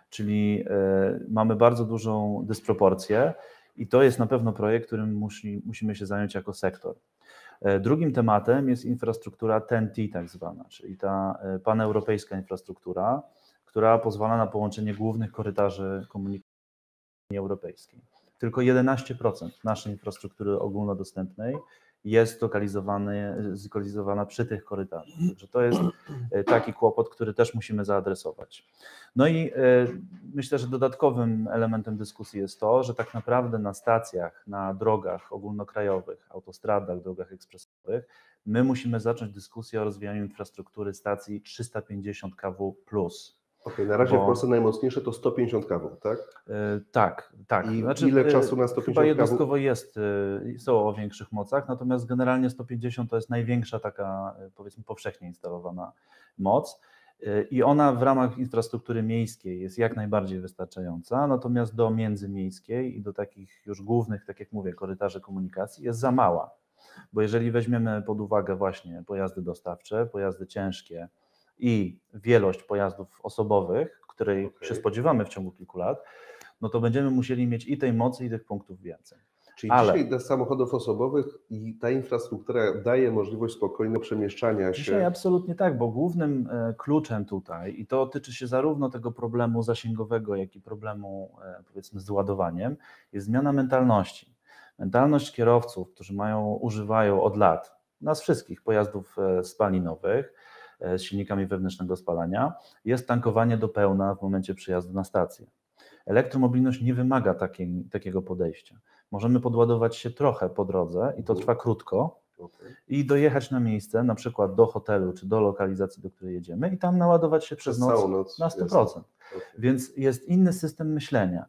[SPEAKER 4] czyli mamy bardzo dużą dysproporcję i to jest na pewno projekt, którym musi, musimy się zająć jako sektor. Drugim tematem jest infrastruktura T N T tak zwana, czyli ta paneuropejska infrastruktura, która pozwala na połączenie głównych korytarzy komunikacji europejskiej. Tylko jedenaście procent naszej infrastruktury ogólnodostępnej jest zlokalizowana przy tych korytarzach. Także to jest taki kłopot, który też musimy zaadresować. No i myślę, że dodatkowym elementem dyskusji jest to, że tak naprawdę na stacjach, na drogach ogólnokrajowych, autostradach, drogach ekspresowych, my musimy zacząć dyskusję o rozwijaniu infrastruktury stacji trzysta pięćdziesiąt kilowołtów plus.
[SPEAKER 1] Okej, okay, na razie
[SPEAKER 4] bo,
[SPEAKER 1] w Polsce najmocniejsze to sto pięćdziesiąt kilowołtów, tak?
[SPEAKER 4] Yy, tak, tak.
[SPEAKER 1] I
[SPEAKER 4] znaczy,
[SPEAKER 1] ile czasu na sto pięćdziesiąt
[SPEAKER 4] Chyba jednostkowo jest, yy, są o większych mocach, natomiast generalnie sto pięćdziesiąt to jest największa taka, yy, powiedzmy, powszechnie instalowana moc yy, i ona w ramach infrastruktury miejskiej jest jak najbardziej wystarczająca, natomiast do międzymiejskiej i do takich już głównych, tak jak mówię, korytarzy komunikacji jest za mała, bo jeżeli weźmiemy pod uwagę właśnie pojazdy dostawcze, pojazdy ciężkie, i wielość pojazdów osobowych, której okay. się spodziewamy w ciągu kilku lat, no to będziemy musieli mieć i tej mocy, i tych punktów więcej.
[SPEAKER 1] Czyli
[SPEAKER 4] Ale
[SPEAKER 1] dzisiaj dla samochodów osobowych i ta infrastruktura daje możliwość spokojnego przemieszczania się?
[SPEAKER 4] Dzisiaj absolutnie tak, bo głównym kluczem tutaj, i to tyczy się zarówno tego problemu zasięgowego, jak i problemu, powiedzmy, z ładowaniem, jest zmiana mentalności. Mentalność kierowców, którzy mają, używają od lat, nas wszystkich, pojazdów spalinowych, z silnikami wewnętrznego spalania, jest tankowanie do pełna w momencie przyjazdu na stację. Elektromobilność nie wymaga takiej, takiego podejścia. Możemy podładować się trochę po drodze i to trwa krótko
[SPEAKER 1] okay.
[SPEAKER 4] i dojechać na miejsce, na przykład do hotelu czy do lokalizacji, do której jedziemy i tam naładować się przez, przez noc, noc na sto procent. Okay. Więc jest inny system myślenia.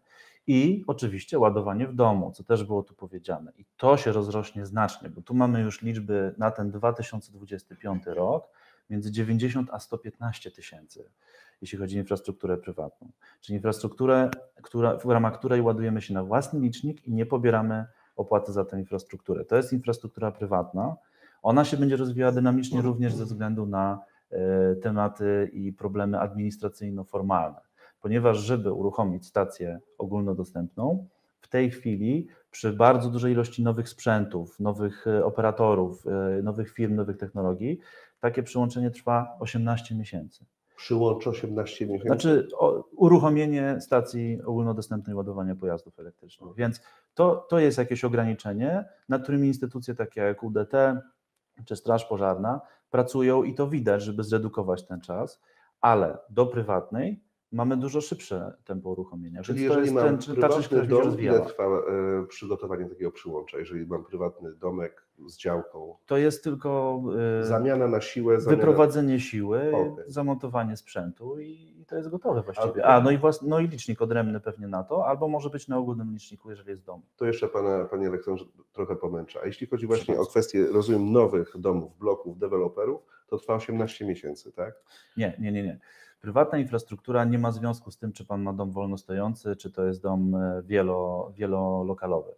[SPEAKER 4] I oczywiście ładowanie w domu, co też było tu powiedziane. I to się rozrośnie znacznie, bo tu mamy już liczby na ten dwa tysiące dwudziesty piąty rok, między dziewięćdziesiąt a sto piętnaście tysięcy, jeśli chodzi o infrastrukturę prywatną. Czyli infrastrukturę, która, w ramach której ładujemy się na własny licznik i nie pobieramy opłaty za tę infrastrukturę. To jest infrastruktura prywatna. Ona się będzie rozwijała dynamicznie również ze względu na y, tematy i problemy administracyjno-formalne. Ponieważ żeby uruchomić stację ogólnodostępną, w tej chwili przy bardzo dużej ilości nowych sprzętów, nowych operatorów, nowych firm, nowych technologii, takie przyłączenie trwa osiemnaście miesięcy.
[SPEAKER 1] Przyłącz osiemnaście miesięcy?
[SPEAKER 4] Znaczy o, uruchomienie stacji ogólnodostępnej ładowania pojazdów elektrycznych. Okay. Więc to, to jest jakieś ograniczenie, nad którymi instytucje takie jak U D T czy Straż Pożarna pracują i to widać, żeby zredukować ten czas, ale do prywatnej mamy dużo szybsze tempo uruchomienia.
[SPEAKER 1] Czyli
[SPEAKER 4] Więc
[SPEAKER 1] jeżeli
[SPEAKER 4] to
[SPEAKER 1] mam
[SPEAKER 4] jest ten,
[SPEAKER 1] prywatny dom, ile trwa e, przygotowanie takiego przyłącza? Jeżeli mam prywatny domek z działką?
[SPEAKER 4] To jest tylko
[SPEAKER 1] e, zamiana na siłę, zamiana...
[SPEAKER 4] wyprowadzenie siły,
[SPEAKER 1] okay. zamontowanie
[SPEAKER 4] sprzętu i, i to jest gotowe właściwie. A, no i, włas, no i licznik odrębny pewnie na to, albo może być na ogólnym liczniku, jeżeli jest dom.
[SPEAKER 1] To jeszcze pana, panie Aleksandrze, trochę pomęczę. A jeśli chodzi właśnie o kwestię, rozumiem, nowych domów, bloków, deweloperów, to trwa osiemnaście miesięcy, tak?
[SPEAKER 4] Nie, nie, nie, nie. Prywatna infrastruktura nie ma związku z tym, czy pan ma dom wolnostojący, czy to jest dom wielo, wielolokalowy.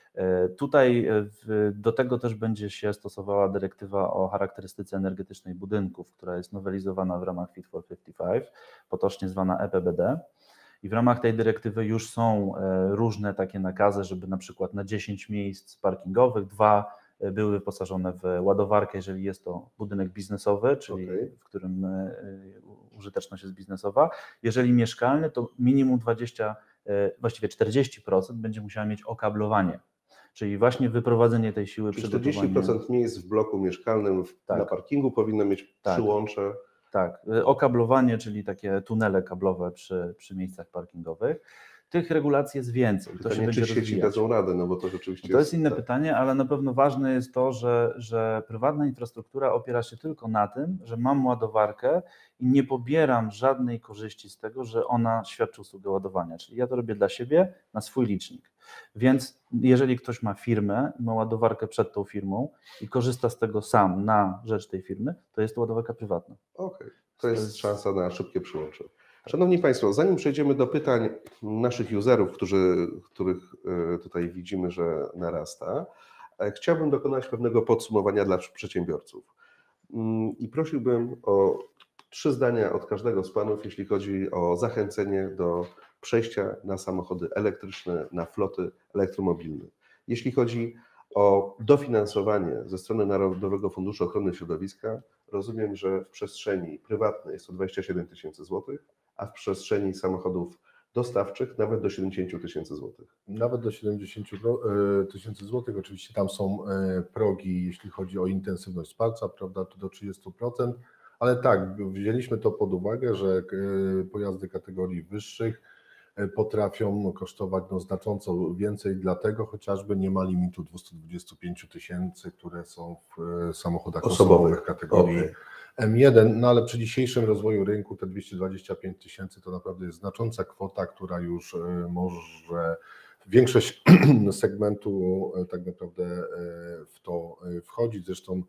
[SPEAKER 4] Tutaj do tego też będzie się stosowała dyrektywa o charakterystyce energetycznej budynków, która jest nowelizowana w ramach Fit for pięćdziesiąt pięć, potocznie zwana E P B D. I w ramach tej dyrektywy już są różne takie nakazy, żeby na przykład na dziesięć miejsc parkingowych dwa były wyposażone w ładowarkę, jeżeli jest to budynek biznesowy, czyli okay. w którym użyteczność jest biznesowa. Jeżeli mieszkalny, to minimum dwadzieścia, właściwie czterdzieści procent będzie musiała mieć okablowanie, czyli właśnie wyprowadzenie tej siły,
[SPEAKER 1] czyli czterdzieści procent miejsc w bloku mieszkalnym tak. na parkingu powinno mieć tak. przyłącze.
[SPEAKER 4] Tak, okablowanie, czyli takie tunele kablowe przy, przy miejscach parkingowych. Tych regulacji jest więcej.
[SPEAKER 1] Pytanie, to się będzie czy sieci dadzą radę, no bo to rzeczywiście
[SPEAKER 4] To jest
[SPEAKER 1] jest,
[SPEAKER 4] inne
[SPEAKER 1] tak.
[SPEAKER 4] pytanie, ale na pewno ważne jest to, że, że prywatna infrastruktura opiera się tylko na tym, że mam ładowarkę i nie pobieram żadnej korzyści z tego, że ona świadczy usługę ładowania. Czyli ja to robię dla siebie, na swój licznik. Więc jeżeli ktoś ma firmę, ma ładowarkę przed tą firmą i korzysta z tego sam na rzecz tej firmy, to jest to ładowarka prywatna.
[SPEAKER 1] Okej, okay. to jest, jest szansa na szybkie przyłącze. Szanowni Państwo, zanim przejdziemy do pytań naszych userów, którzy, których tutaj widzimy, że narasta, chciałbym dokonać pewnego podsumowania dla przedsiębiorców. I prosiłbym o Trzy zdania od każdego z panów, jeśli chodzi o zachęcenie do przejścia na samochody elektryczne, na floty elektromobilne. Jeśli chodzi o dofinansowanie ze strony Narodowego Funduszu Ochrony Środowiska, rozumiem, że w przestrzeni prywatnej jest to dwadzieścia siedem tysięcy złotych, a w przestrzeni samochodów dostawczych nawet do siedemdziesiąt tysięcy złotych.
[SPEAKER 3] Nawet do siedemdziesiąt tysięcy złotych. Oczywiście tam są progi, jeśli chodzi o intensywność wsparcia, prawda, to do trzydziestu procent, ale tak, wzięliśmy to pod uwagę, że pojazdy kategorii wyższych potrafią kosztować no, znacząco więcej, dlatego chociażby nie ma limitu dwieście dwadzieścia pięć tysięcy, które są w samochodach osobowych, osobowych kategorii okay. M jeden, no ale przy dzisiejszym rozwoju rynku te dwieście dwadzieścia pięć tysięcy to naprawdę jest znacząca kwota, która już może większość segmentu tak naprawdę w to wchodzić. Zresztą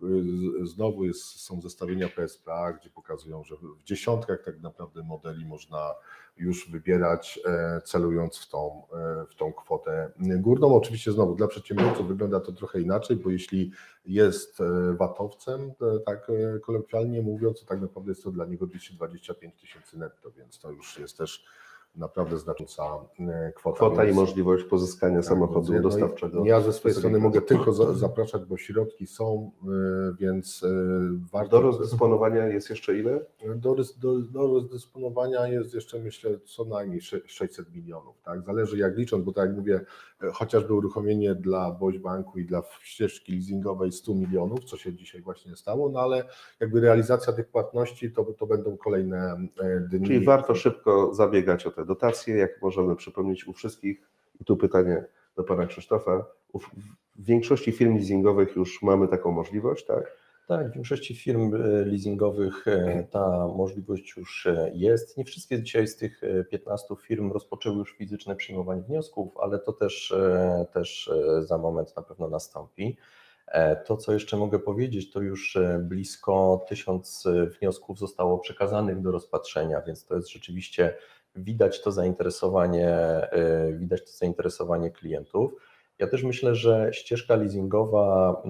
[SPEAKER 3] znowu jest, są zestawienia P S P A, gdzie pokazują, że w dziesiątkach tak naprawdę modeli można już wybierać, celując w tą, w tą kwotę górną. Oczywiście znowu dla przedsiębiorców wygląda to trochę inaczej, bo jeśli jest vatowcem, tak kolokwialnie mówiąc, to tak naprawdę jest to dla niego dwieście dwadzieścia pięć tysięcy netto, więc to już jest też naprawdę znacząca kwota.
[SPEAKER 1] Kwota więc, i możliwość pozyskania tak, samochodu no dostawczego.
[SPEAKER 3] Ja ze swojej strony mogę tylko za, zapraszać, bo środki są, więc warto...
[SPEAKER 1] Do rozdysponowania jest jeszcze ile?
[SPEAKER 3] Do, do, do rozdysponowania jest jeszcze, myślę, co najmniej sześćset milionów. Tak? Zależy jak licząc, bo tak jak mówię, chociażby uruchomienie dla Boś Banku i dla ścieżki leasingowej stu milionów, co się dzisiaj właśnie stało, no ale jakby realizacja tych płatności to, to będą kolejne dni.
[SPEAKER 1] Czyli warto szybko zabiegać o te dotacje, jak możemy przypomnieć u wszystkich, i tu pytanie do pana Krzysztofa, w większości firm leasingowych już mamy taką możliwość, tak?
[SPEAKER 2] Tak, w większości firm leasingowych ta możliwość już jest. Nie wszystkie dzisiaj z tych piętnastu firm rozpoczęły już fizyczne przyjmowanie wniosków, ale to też, też za moment na pewno nastąpi. To, co jeszcze mogę powiedzieć, to już blisko tysiąc wniosków zostało przekazanych do rozpatrzenia, więc to jest rzeczywiście, widać to zainteresowanie, widać to zainteresowanie klientów. Ja też myślę, że ścieżka leasingowa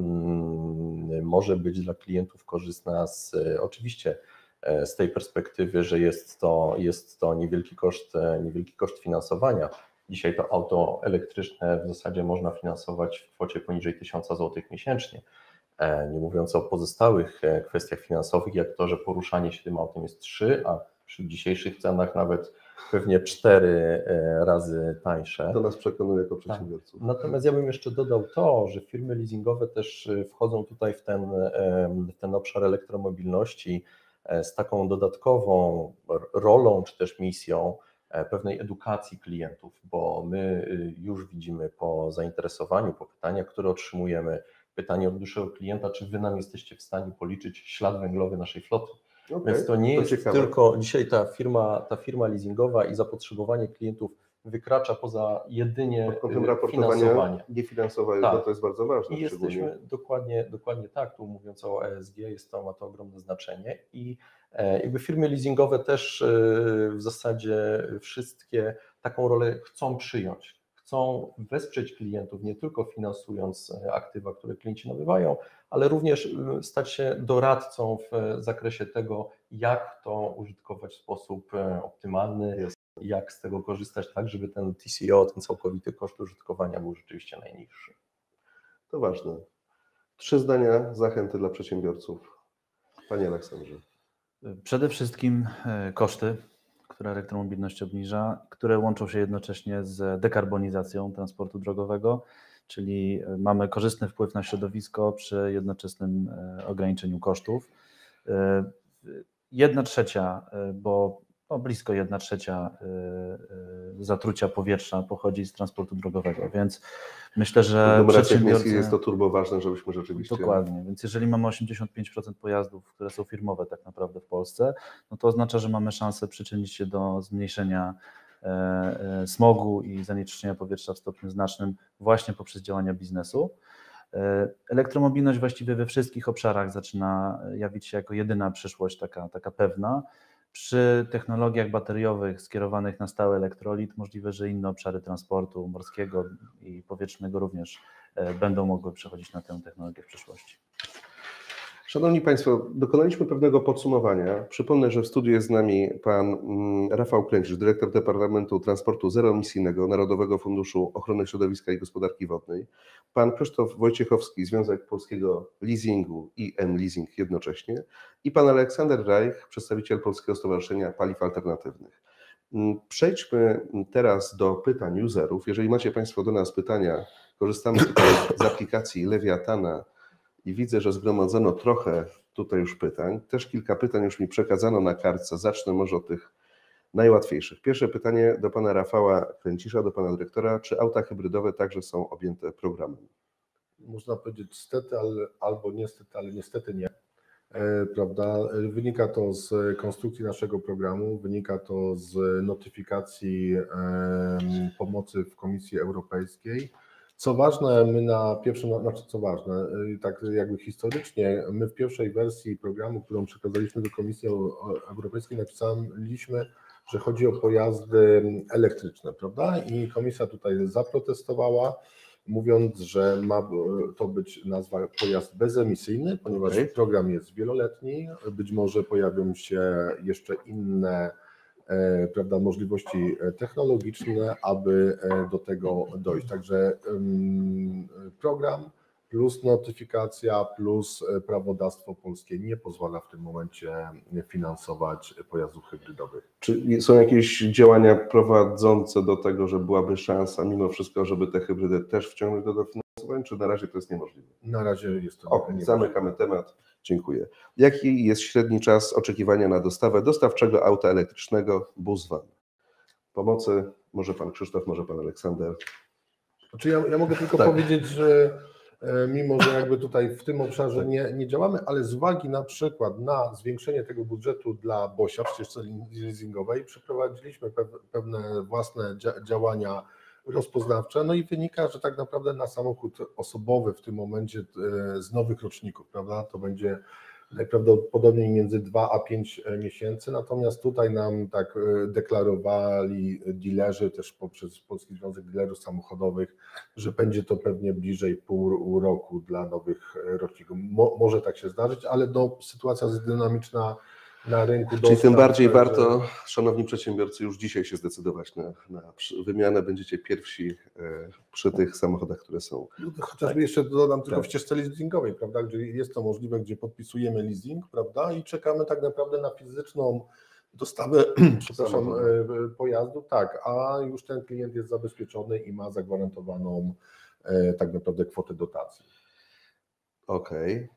[SPEAKER 2] może być dla klientów korzystna z, oczywiście z tej perspektywy, że jest to, jest to niewielki koszt, niewielki koszt finansowania. Dzisiaj to auto elektryczne w zasadzie można finansować w kwocie poniżej tysiąc złotych miesięcznie. Nie mówiąc o pozostałych kwestiach finansowych, jak to, że poruszanie się tym autem jest trzy, a przy dzisiejszych cenach nawet pewnie cztery razy tańsze.
[SPEAKER 1] To nas przekonuje jako przedsiębiorców.
[SPEAKER 2] Tak. Natomiast ja bym jeszcze dodał to, że firmy leasingowe też wchodzą tutaj w ten, w ten obszar elektromobilności z taką dodatkową rolą czy też misją pewnej edukacji klientów, bo my już widzimy po zainteresowaniu, po pytaniach, które otrzymujemy, pytanie od dłuższego klienta, czy wy nam jesteście w stanie policzyć ślad węglowy naszej floty. Okay, Więc to nie to jest ciekawe. Tylko dzisiaj ta firma, ta firma leasingowa i zapotrzebowanie klientów wykracza poza jedynie
[SPEAKER 1] Pod kątem raportowania niefinansowego, tak. To jest bardzo ważne.
[SPEAKER 2] I jesteśmy dokładnie, dokładnie tak, tu mówiąc o E S G, jest to, ma to ogromne znaczenie i jakby firmy leasingowe też w zasadzie wszystkie taką rolę chcą przyjąć. Chcą wesprzeć klientów nie tylko finansując aktywa, które klienci nabywają, ale również stać się doradcą w zakresie tego, jak to użytkować w sposób optymalny, jest. Jak z tego korzystać tak, żeby ten T C O, ten całkowity koszt użytkowania był rzeczywiście najniższy.
[SPEAKER 1] To ważne. Trzy zdania zachęty dla przedsiębiorców. Panie Aleksandrze.
[SPEAKER 4] Przede wszystkim koszty, które elektromobilność obniża, które łączą się jednocześnie z dekarbonizacją transportu drogowego, czyli mamy korzystny wpływ na środowisko przy jednoczesnym ograniczeniu kosztów. Jedna trzecia, bo no blisko jedna trzecia zatrucia powietrza pochodzi z transportu drogowego, więc myślę, że przedsiębiorcy...
[SPEAKER 1] jest to turbo ważne, żebyśmy rzeczywiście...
[SPEAKER 4] Dokładnie, więc jeżeli mamy osiemdziesiąt pięć procent pojazdów, które są firmowe tak naprawdę w Polsce, no to oznacza, że mamy szansę przyczynić się do zmniejszenia smogu i zanieczyszczenia powietrza w stopniu znacznym właśnie poprzez działania biznesu. Elektromobilność właściwie we wszystkich obszarach zaczyna jawić się jako jedyna przyszłość, taka, taka pewna. Przy technologiach bateriowych skierowanych na stały elektrolit możliwe, że inne obszary transportu morskiego i powietrznego również będą mogły przechodzić na tę technologię w przyszłości.
[SPEAKER 1] Szanowni Państwo, dokonaliśmy pewnego podsumowania. Przypomnę, że w studiu jest z nami pan Rafał Kręcisz, dyrektor Departamentu Transportu Zeroemisyjnego Narodowego Funduszu Ochrony Środowiska i Gospodarki Wodnej, pan Krzysztof Wojciechowski, Związek Polskiego Leasingu i M-Leasing jednocześnie i pan Aleksander Reich, przedstawiciel Polskiego Stowarzyszenia Paliw Alternatywnych. Przejdźmy teraz do pytań userów. Jeżeli macie Państwo do nas pytania, korzystamy tutaj z aplikacji Lewiatana i widzę, że zgromadzono trochę tutaj już pytań. Też kilka pytań już mi przekazano na kartce. Zacznę może od tych najłatwiejszych. Pierwsze pytanie do pana Rafała Kręcisza, do pana dyrektora. Czy auta hybrydowe także są objęte programem?
[SPEAKER 3] Można powiedzieć stety, ale, albo niestety, ale niestety nie. E, prawda? Wynika to z konstrukcji naszego programu, wynika to z notyfikacji e, pomocy w Komisji Europejskiej. Co ważne, my na pierwszym, znaczy co ważne, tak jakby historycznie, my w pierwszej wersji programu, którą przekazaliśmy do Komisji Europejskiej, napisaliśmy, że chodzi o pojazdy elektryczne, prawda? I Komisja tutaj zaprotestowała, mówiąc, że ma to być nazwa pojazd bezemisyjny, ponieważ okay. program jest wieloletni, być może pojawią się jeszcze inne prawda, możliwości technologiczne, aby do tego dojść. Także program plus notyfikacja plus prawodawstwo polskie nie pozwala w tym momencie finansować pojazdów hybrydowych.
[SPEAKER 1] Czy są jakieś działania prowadzące do tego, że byłaby szansa mimo wszystko, żeby te hybrydy też wciągnąć do dofinansowania, czy na razie to jest niemożliwe?
[SPEAKER 3] Na razie jest to
[SPEAKER 1] okay,
[SPEAKER 3] niemożliwe.
[SPEAKER 1] Zamykamy temat. Dziękuję. Jaki jest średni czas oczekiwania na dostawę dostawczego auta elektrycznego bus-van? Pomocy może pan Krzysztof, może pan Aleksander.
[SPEAKER 3] Znaczy ja, ja mogę tylko tak. powiedzieć, że mimo, że jakby tutaj w tym obszarze nie, nie działamy, ale z uwagi na przykład na zwiększenie tego budżetu dla BOŚ-a w ścieżce leasingowej przeprowadziliśmy pewne własne działania rozpoznawcze, no i wynika, że tak naprawdę na samochód osobowy w tym momencie z nowych roczników, prawda, to będzie najprawdopodobniej między dwa a pięć miesięcy, natomiast tutaj nam tak deklarowali dealerzy też poprzez Polski Związek Dealerów Samochodowych, że będzie to pewnie bliżej pół roku dla nowych roczników. Mo, może tak się zdarzyć, ale no, sytuacja jest dynamiczna na rynku.
[SPEAKER 1] Czyli tym bardziej że... warto, szanowni przedsiębiorcy, już dzisiaj się zdecydować na, na wymianę. Będziecie pierwsi przy tych samochodach, które są.
[SPEAKER 3] Chociażby tak. jeszcze dodam tylko tak. w ścieżce leasingowej, prawda, gdzie jest to możliwe, gdzie podpisujemy leasing, prawda, i czekamy tak naprawdę na fizyczną dostawę przepraszam, pojazdu, tak, a już ten klient jest zabezpieczony i ma zagwarantowaną tak naprawdę kwotę dotacji.
[SPEAKER 1] Okej. Okay.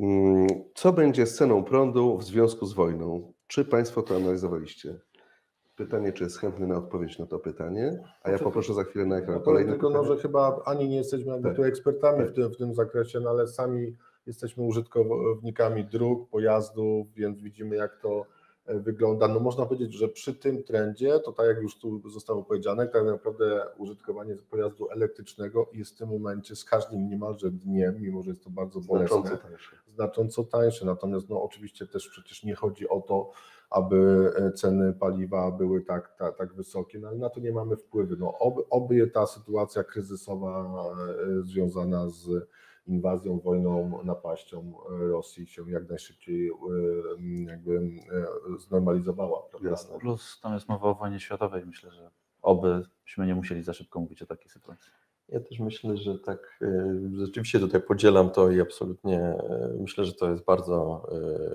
[SPEAKER 1] Co będzie z ceną prądu w związku z wojną? Czy Państwo to analizowaliście? Pytanie, czy jest chętny na odpowiedź na to pytanie, a ja poproszę za chwilę na ekran kolejne
[SPEAKER 3] tylko
[SPEAKER 1] pytanie.
[SPEAKER 3] No, że chyba ani nie jesteśmy jakby
[SPEAKER 1] tak.
[SPEAKER 3] tu ekspertami
[SPEAKER 1] tak.
[SPEAKER 3] w, tym, w tym zakresie, no ale sami jesteśmy użytkownikami dróg, pojazdów, więc widzimy jak to wygląda. No można powiedzieć, że przy tym trendzie, to tak jak już tu zostało powiedziane, tak naprawdę użytkowanie pojazdu elektrycznego jest w tym momencie z każdym niemalże dniem, mimo że jest to bardzo bolesne,
[SPEAKER 1] znacząco tańsze.
[SPEAKER 3] Znacząco tańsze. Natomiast no oczywiście też przecież nie chodzi o to, aby ceny paliwa były tak, tak, tak wysokie, no ale na to nie mamy wpływu. No oby, oby ta sytuacja kryzysowa związana z inwazją, wojną, napaścią Rosji się jak najszybciej jakby znormalizowała.
[SPEAKER 4] Jasne. Plus tam jest mowa o wojnie światowej. Myślę, że obyśmy nie musieli za szybko mówić o takiej sytuacji.
[SPEAKER 2] Ja też myślę, że tak, rzeczywiście tutaj podzielam to i absolutnie myślę, że to jest bardzo,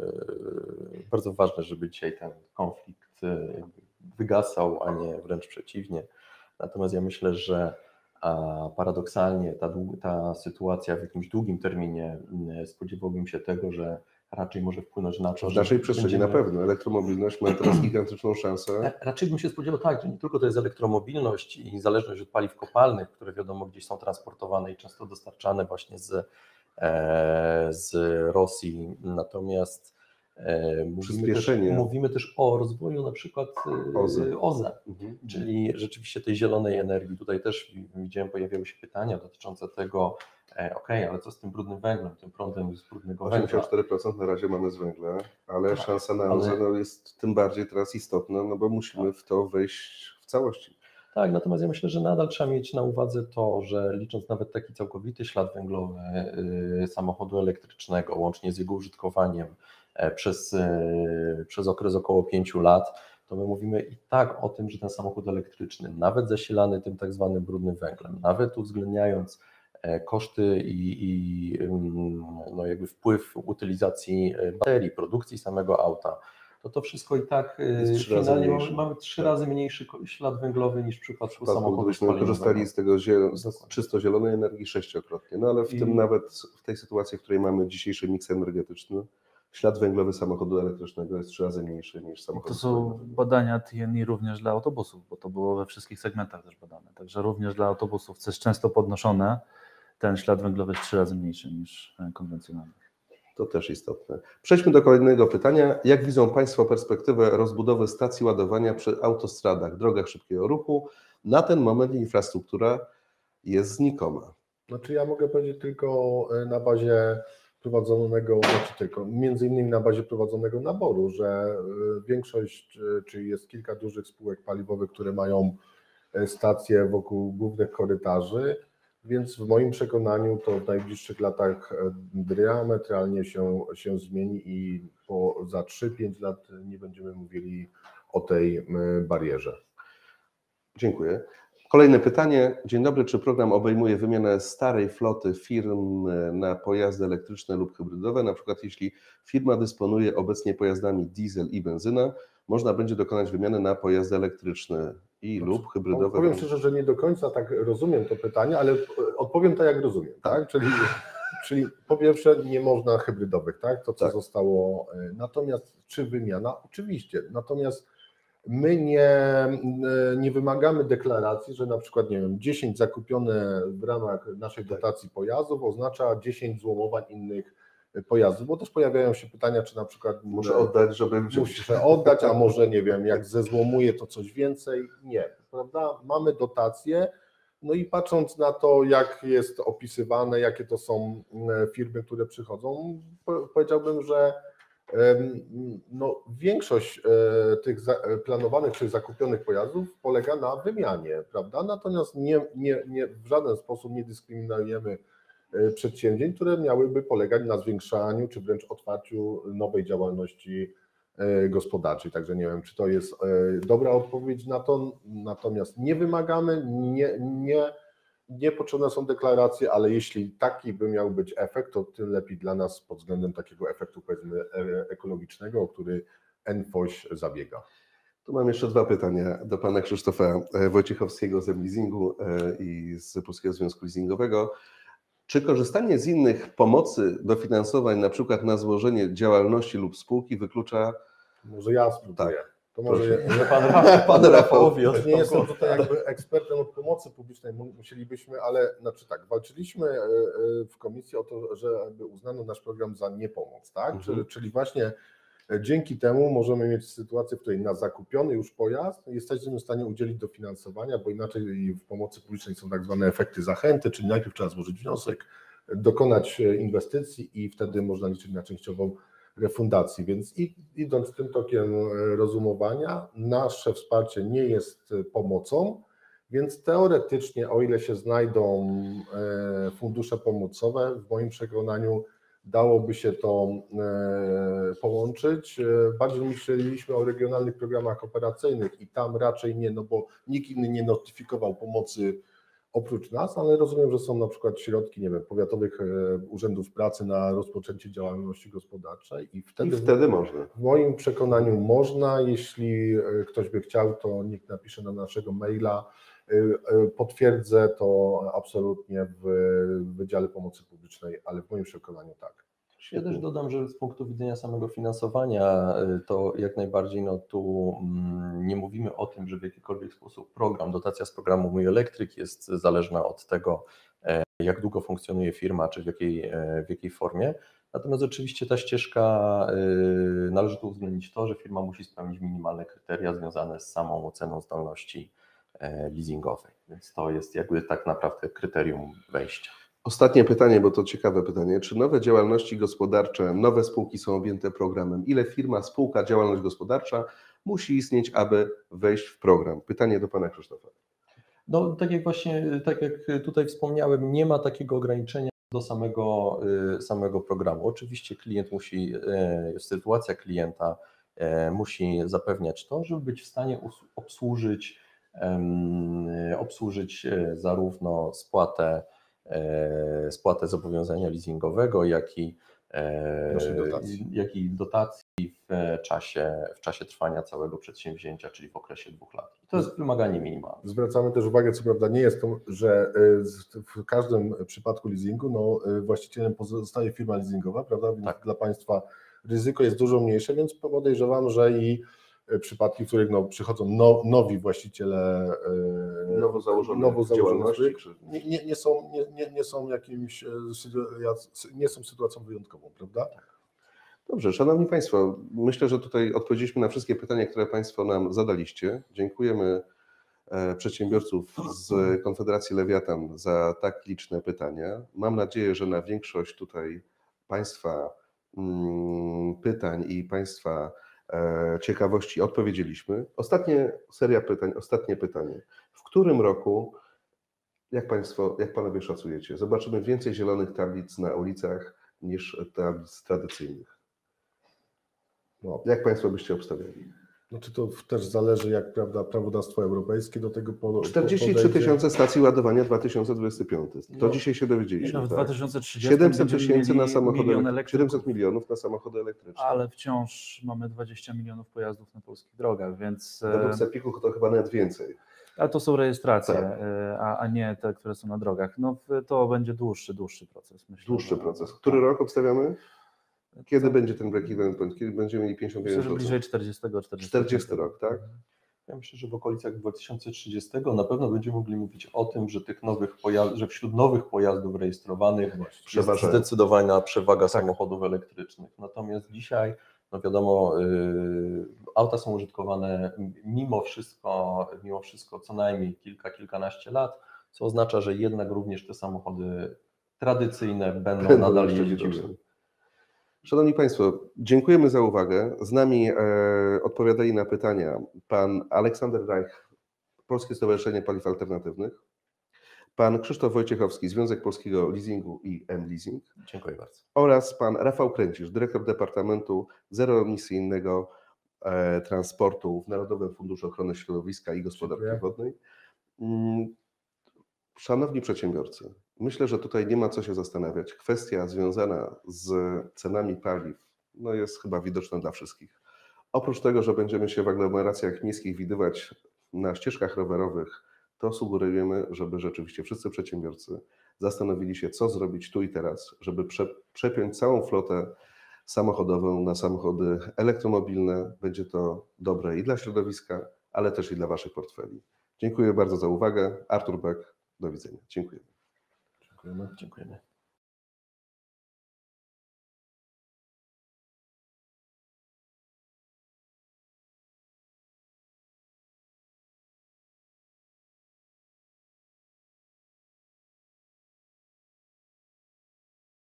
[SPEAKER 2] bardzo ważne, żeby dzisiaj ten konflikt wygasał, a nie wręcz przeciwnie. Natomiast ja myślę, że a paradoksalnie ta, ta sytuacja w jakimś długim terminie spodziewałbym się tego, że raczej może wpłynąć na to,
[SPEAKER 1] w naszej przestrzeni
[SPEAKER 2] będziemy...
[SPEAKER 1] na pewno. Elektromobilność ma teraz gigantyczną szansę.
[SPEAKER 2] Raczej bym się spodziewał tak, że nie tylko to jest elektromobilność i zależność od paliw kopalnych, które wiadomo gdzieś są transportowane i często dostarczane właśnie z, z Rosji, natomiast Mówimy też, mówimy też o rozwoju na przykład O Z E, O Z E mhm. czyli rzeczywiście tej zielonej energii. Tutaj też widziałem, pojawiały się pytania dotyczące tego, ok, ale co z tym brudnym węglem, tym prądem z brudnego węgla?
[SPEAKER 1] osiemdziesiąt cztery procent na razie mamy z węgla, ale tak, szansa na O Z E ale... no, jest tym bardziej teraz istotna, no bo musimy w to wejść w całości.
[SPEAKER 2] Tak, natomiast ja myślę, że nadal trzeba mieć na uwadze to, że licząc nawet taki całkowity ślad węglowy y, samochodu elektrycznego, łącznie z jego użytkowaniem e, przez, y, przez okres około pięciu lat, to my mówimy i tak o tym, że ten samochód elektryczny, nawet zasilany tym tak zwanym brudnym węglem, nawet uwzględniając e, koszty i, i ym, no jakby wpływ utylizacji baterii, produkcji samego auta, to to wszystko i tak
[SPEAKER 1] Jest
[SPEAKER 2] y,
[SPEAKER 1] trzy razy
[SPEAKER 2] finalnie mamy,
[SPEAKER 1] mniejszy.
[SPEAKER 2] mamy trzy
[SPEAKER 1] Tak.
[SPEAKER 2] razy mniejszy ko- ślad węglowy niż w przypadku,
[SPEAKER 1] W przypadku,
[SPEAKER 2] samochodu
[SPEAKER 1] gdybyśmy
[SPEAKER 2] spalinowego.
[SPEAKER 1] korzystali z tego zie- z
[SPEAKER 2] Dokładnie.
[SPEAKER 1] czysto zielonej energii sześciokrotnie, no ale w
[SPEAKER 2] I-
[SPEAKER 1] tym nawet w tej sytuacji, w której mamy dzisiejszy miks energetyczny, ślad węglowy samochodu elektrycznego jest trzy razy mniejszy niż samochodu
[SPEAKER 4] To są
[SPEAKER 1] spalinowego.
[SPEAKER 4] badania T N I również dla autobusów, bo to było we wszystkich segmentach też badane. Także również dla autobusów, co jest często podnoszone, ten ślad węglowy jest trzy razy mniejszy niż e, konwencjonalny.
[SPEAKER 1] To też istotne. Przejdźmy do kolejnego pytania. Jak widzą Państwo perspektywę rozbudowy stacji ładowania przy autostradach, drogach szybkiego ruchu? Na ten moment infrastruktura jest znikoma.
[SPEAKER 3] Znaczy ja mogę powiedzieć tylko e, na bazie prowadzonego, znaczy tylko, między innymi na bazie prowadzonego naboru, że e, większość, e, czyli jest kilka dużych spółek paliwowych, które mają e, stacje wokół głównych korytarzy, więc w moim przekonaniu to w najbliższych latach e, diametralnie się, się zmieni i po, za trzy pięć lat nie będziemy mówili o tej e, barierze.
[SPEAKER 1] Dziękuję. Kolejne pytanie. Dzień dobry, czy program obejmuje wymianę starej floty firm na pojazdy elektryczne lub hybrydowe? Na przykład jeśli firma dysponuje obecnie pojazdami diesel i benzyna, można będzie dokonać wymiany na pojazdy elektryczne i lub hybrydowe.
[SPEAKER 3] Powiem szczerze, że nie do końca tak rozumiem to pytanie, ale odpowiem tak, jak rozumiem, tak? Czyli, czyli po pierwsze nie można hybrydowych, tak? To, co
[SPEAKER 1] Tak.
[SPEAKER 3] zostało. Natomiast czy wymiana? Oczywiście. Natomiast my nie, nie wymagamy deklaracji, że na przykład, nie wiem, dziesięć zakupione w ramach naszej dotacji pojazdów oznacza dziesięć złomowań innych pojazdów, bo też pojawiają się pytania, czy na przykład
[SPEAKER 1] Muszę oddać, żeby wziąć.
[SPEAKER 3] muszę oddać, a może nie wiem, jak zezłomuję to coś więcej. Nie, prawda? Mamy dotacje, no i patrząc na to, jak jest opisywane, jakie to są firmy, które przychodzą, powiedziałbym, że no, większość tych planowanych czy zakupionych pojazdów polega na wymianie, prawda? Natomiast nie, nie, nie, w żaden sposób nie dyskryminujemy przedsięwzięć, które miałyby polegać na zwiększaniu czy wręcz otwarciu nowej działalności gospodarczej. Także nie wiem, czy to jest dobra odpowiedź na to, natomiast nie wymagamy, nie, nie, nie potrzebne są deklaracje, ale jeśli taki by miał być efekt, to tym lepiej dla nas pod względem takiego efektu, powiedzmy, ekologicznego, o który N F O Ś zabiega.
[SPEAKER 1] Tu mam jeszcze dwa pytania do pana Krzysztofa Wojciechowskiego z M-Leasingu i z Polskiego Związku Leasingowego. Czy korzystanie z innych pomocy, dofinansowań, na przykład na złożenie działalności lub spółki wyklucza...
[SPEAKER 3] Może ja spróbuję.
[SPEAKER 1] Tak.
[SPEAKER 3] To może
[SPEAKER 2] Że pan, Rafał- pan Rafałowi
[SPEAKER 3] nie
[SPEAKER 2] oddał
[SPEAKER 3] jestem
[SPEAKER 2] głos.
[SPEAKER 3] tutaj jakby ekspertem od pomocy publicznej, musielibyśmy, ale znaczy tak, walczyliśmy w komisji o to, żeby uznano nasz program za niepomoc, tak?
[SPEAKER 1] Mhm.
[SPEAKER 3] Czyli, czyli właśnie dzięki temu możemy mieć sytuację, w której na zakupiony już pojazd jesteśmy w stanie udzielić dofinansowania, bo inaczej w pomocy publicznej są tak zwane efekty zachęty, czyli najpierw trzeba złożyć wniosek, dokonać inwestycji i wtedy można liczyć na częściową refundację. Więc idąc tym tokiem rozumowania, nasze wsparcie nie jest pomocą, więc teoretycznie, o ile się znajdą fundusze pomocowe, w moim przekonaniu dałoby się to połączyć. Bardziej myśleliśmy o regionalnych programach operacyjnych i tam raczej nie, no bo nikt inny nie notyfikował pomocy oprócz nas, ale rozumiem, że są na przykład środki, nie wiem, powiatowych urzędów pracy na rozpoczęcie działalności gospodarczej i wtedy,
[SPEAKER 1] I wtedy można.
[SPEAKER 3] w moim przekonaniu można, jeśli ktoś by chciał, to niech napisze na naszego maila. Potwierdzę to absolutnie w Wydziale Pomocy Publicznej, ale w moim przekonaniu tak.
[SPEAKER 2] Ja też dodam, że z punktu widzenia samego finansowania to jak najbardziej no tu mm, nie mówimy o tym, że w jakikolwiek sposób program, dotacja z programu Mój Elektryk jest zależna od tego, jak długo funkcjonuje firma, czy w jakiej, w jakiej formie. Natomiast oczywiście ta ścieżka, należy tu uwzględnić to, że firma musi spełnić minimalne kryteria związane z samą oceną zdolności leasingowej, więc to jest jakby tak naprawdę kryterium wejścia.
[SPEAKER 1] Ostatnie pytanie, bo to ciekawe pytanie. Czy nowe działalności gospodarcze, nowe spółki są objęte programem? Ile firma, spółka, działalność gospodarcza musi istnieć, aby wejść w program? Pytanie do pana Krzysztofa.
[SPEAKER 2] No, tak jak właśnie, tak jak tutaj wspomniałem, nie ma takiego ograniczenia do samego, y, samego programu. Oczywiście klient musi, y, sytuacja klienta y, musi zapewniać to, żeby być w stanie us- obsłużyć, em, obsłużyć y, zarówno spłatę, y, spłatę zobowiązania leasingowego, jak i, y,
[SPEAKER 3] Naszej dotacji.
[SPEAKER 2] jak i dotacji w czasie, w czasie trwania całego przedsięwzięcia, czyli w okresie dwóch lat. I to jest wymaganie minimalne.
[SPEAKER 3] Zwracamy też uwagę, co prawda nie jest to, że y, z- w każdym przypadku leasingu no, y, właścicielem pozostaje firma leasingowa, prawda? Więc
[SPEAKER 2] Tak.
[SPEAKER 3] dla Państwa ryzyko jest dużo mniejsze, więc podejrzewam, że i y, przypadki, w których no, przychodzą no, nowi właściciele y,
[SPEAKER 1] Nowo założone
[SPEAKER 3] nowo założone
[SPEAKER 1] działalności,
[SPEAKER 3] firmy,
[SPEAKER 1] czy-
[SPEAKER 3] nie, nie, nie, są, nie, nie, nie są jakimś, y, sytu- nie są sytuacją wyjątkową, prawda?
[SPEAKER 1] Dobrze, Szanowni Państwo, myślę, że tutaj odpowiedzieliśmy na wszystkie pytania, które Państwo nam zadaliście. Dziękujemy e, przedsiębiorców z Konfederacji Lewiatan za tak liczne pytania. Mam nadzieję, że na większość tutaj Państwa mm, pytań i Państwa e, ciekawości odpowiedzieliśmy. Ostatnie seria pytań, ostatnie pytanie. W którym roku, jak Państwo, jak Panowie szacujecie, zobaczymy więcej zielonych tablic na ulicach niż tablic tradycyjnych?
[SPEAKER 3] No.
[SPEAKER 1] Jak Państwo byście obstawiali?
[SPEAKER 3] Znaczy to też zależy, jak prawda, prawodawstwo europejskie do tego po,
[SPEAKER 1] czterdzieści trzy
[SPEAKER 3] podejdzie.
[SPEAKER 1] tysiące stacji ładowania dwa tysiące dwudziesty piąty. To
[SPEAKER 2] No,
[SPEAKER 1] dzisiaj się
[SPEAKER 4] Nie no,
[SPEAKER 1] dowiedzieliśmy.
[SPEAKER 4] w
[SPEAKER 1] tak?
[SPEAKER 4] dwa tysiące trzydziestym
[SPEAKER 1] siedemset
[SPEAKER 4] będziemy
[SPEAKER 1] tysięcy na
[SPEAKER 4] mieli
[SPEAKER 1] samochody
[SPEAKER 4] milion
[SPEAKER 1] elektryczne.
[SPEAKER 4] elektryków,
[SPEAKER 1] siedemset milionów na samochody elektryczne.
[SPEAKER 4] ale wciąż mamy dwadzieścia milionów pojazdów na polskich drogach, więc e,
[SPEAKER 1] Według Cepiku to chyba nawet więcej.
[SPEAKER 4] a to są rejestracje,
[SPEAKER 1] Tak.
[SPEAKER 4] e, a, a nie te, które są na drogach. No w- to będzie dłuższy, dłuższy proces. Myślę,
[SPEAKER 1] Dłuższy
[SPEAKER 4] że-
[SPEAKER 1] proces. Który rok obstawiamy? Kiedy
[SPEAKER 4] To-
[SPEAKER 1] będzie ten break-even point? Kiedy będziemy mieli pięćdziesiąt
[SPEAKER 4] Myślę, że
[SPEAKER 1] procent?
[SPEAKER 4] bliżej czterdziestego, czterdziestego.
[SPEAKER 1] czterdziesty rok, tak?
[SPEAKER 2] Ja myślę, że w okolicach dwa tysiące trzydziestego na pewno będziemy mogli mówić o tym, że tych nowych pojazdów, że wśród nowych pojazdów rejestrowanych jest
[SPEAKER 1] Przeważają.
[SPEAKER 2] zdecydowana przewaga
[SPEAKER 4] Tak.
[SPEAKER 2] samochodów elektrycznych. Natomiast dzisiaj, no wiadomo, yy, auta są użytkowane mimo wszystko, mimo wszystko co najmniej kilka, kilkanaście lat, co oznacza, że jednak również te samochody tradycyjne będą
[SPEAKER 1] Będą
[SPEAKER 2] nadal
[SPEAKER 1] jeszcze
[SPEAKER 2] jeździły.
[SPEAKER 1] widoczne. Szanowni Państwo, dziękujemy za uwagę. Z nami e, odpowiadali na pytania pan Aleksander Reich, Polskie Stowarzyszenie Paliw Alternatywnych, pan Krzysztof Wojciechowski, Związek Polskiego Leasingu i M-Leasing
[SPEAKER 2] Dziękuję bardzo.
[SPEAKER 1] oraz pan Rafał Kręcisz, dyrektor Departamentu Zeroemisyjnego e, Transportu w Narodowym Funduszu Ochrony Środowiska i Gospodarki
[SPEAKER 3] Dziękuję.
[SPEAKER 1] Wodnej. Mm, Szanowni przedsiębiorcy, myślę, że tutaj nie ma co się zastanawiać. Kwestia związana z cenami paliw no jest chyba widoczna dla wszystkich. Oprócz tego, że będziemy się w aglomeracjach miejskich widywać na ścieżkach rowerowych, to sugerujemy, żeby rzeczywiście wszyscy przedsiębiorcy zastanowili się, co zrobić tu i teraz, żeby prze, przepiąć całą flotę samochodową na samochody elektromobilne. Będzie to dobre i dla środowiska, ale też i dla Waszych portfeli. Dziękuję bardzo za uwagę. Artur Beck, do widzenia. Dziękuję.
[SPEAKER 3] Dziękujemy.
[SPEAKER 2] Dziękujemy.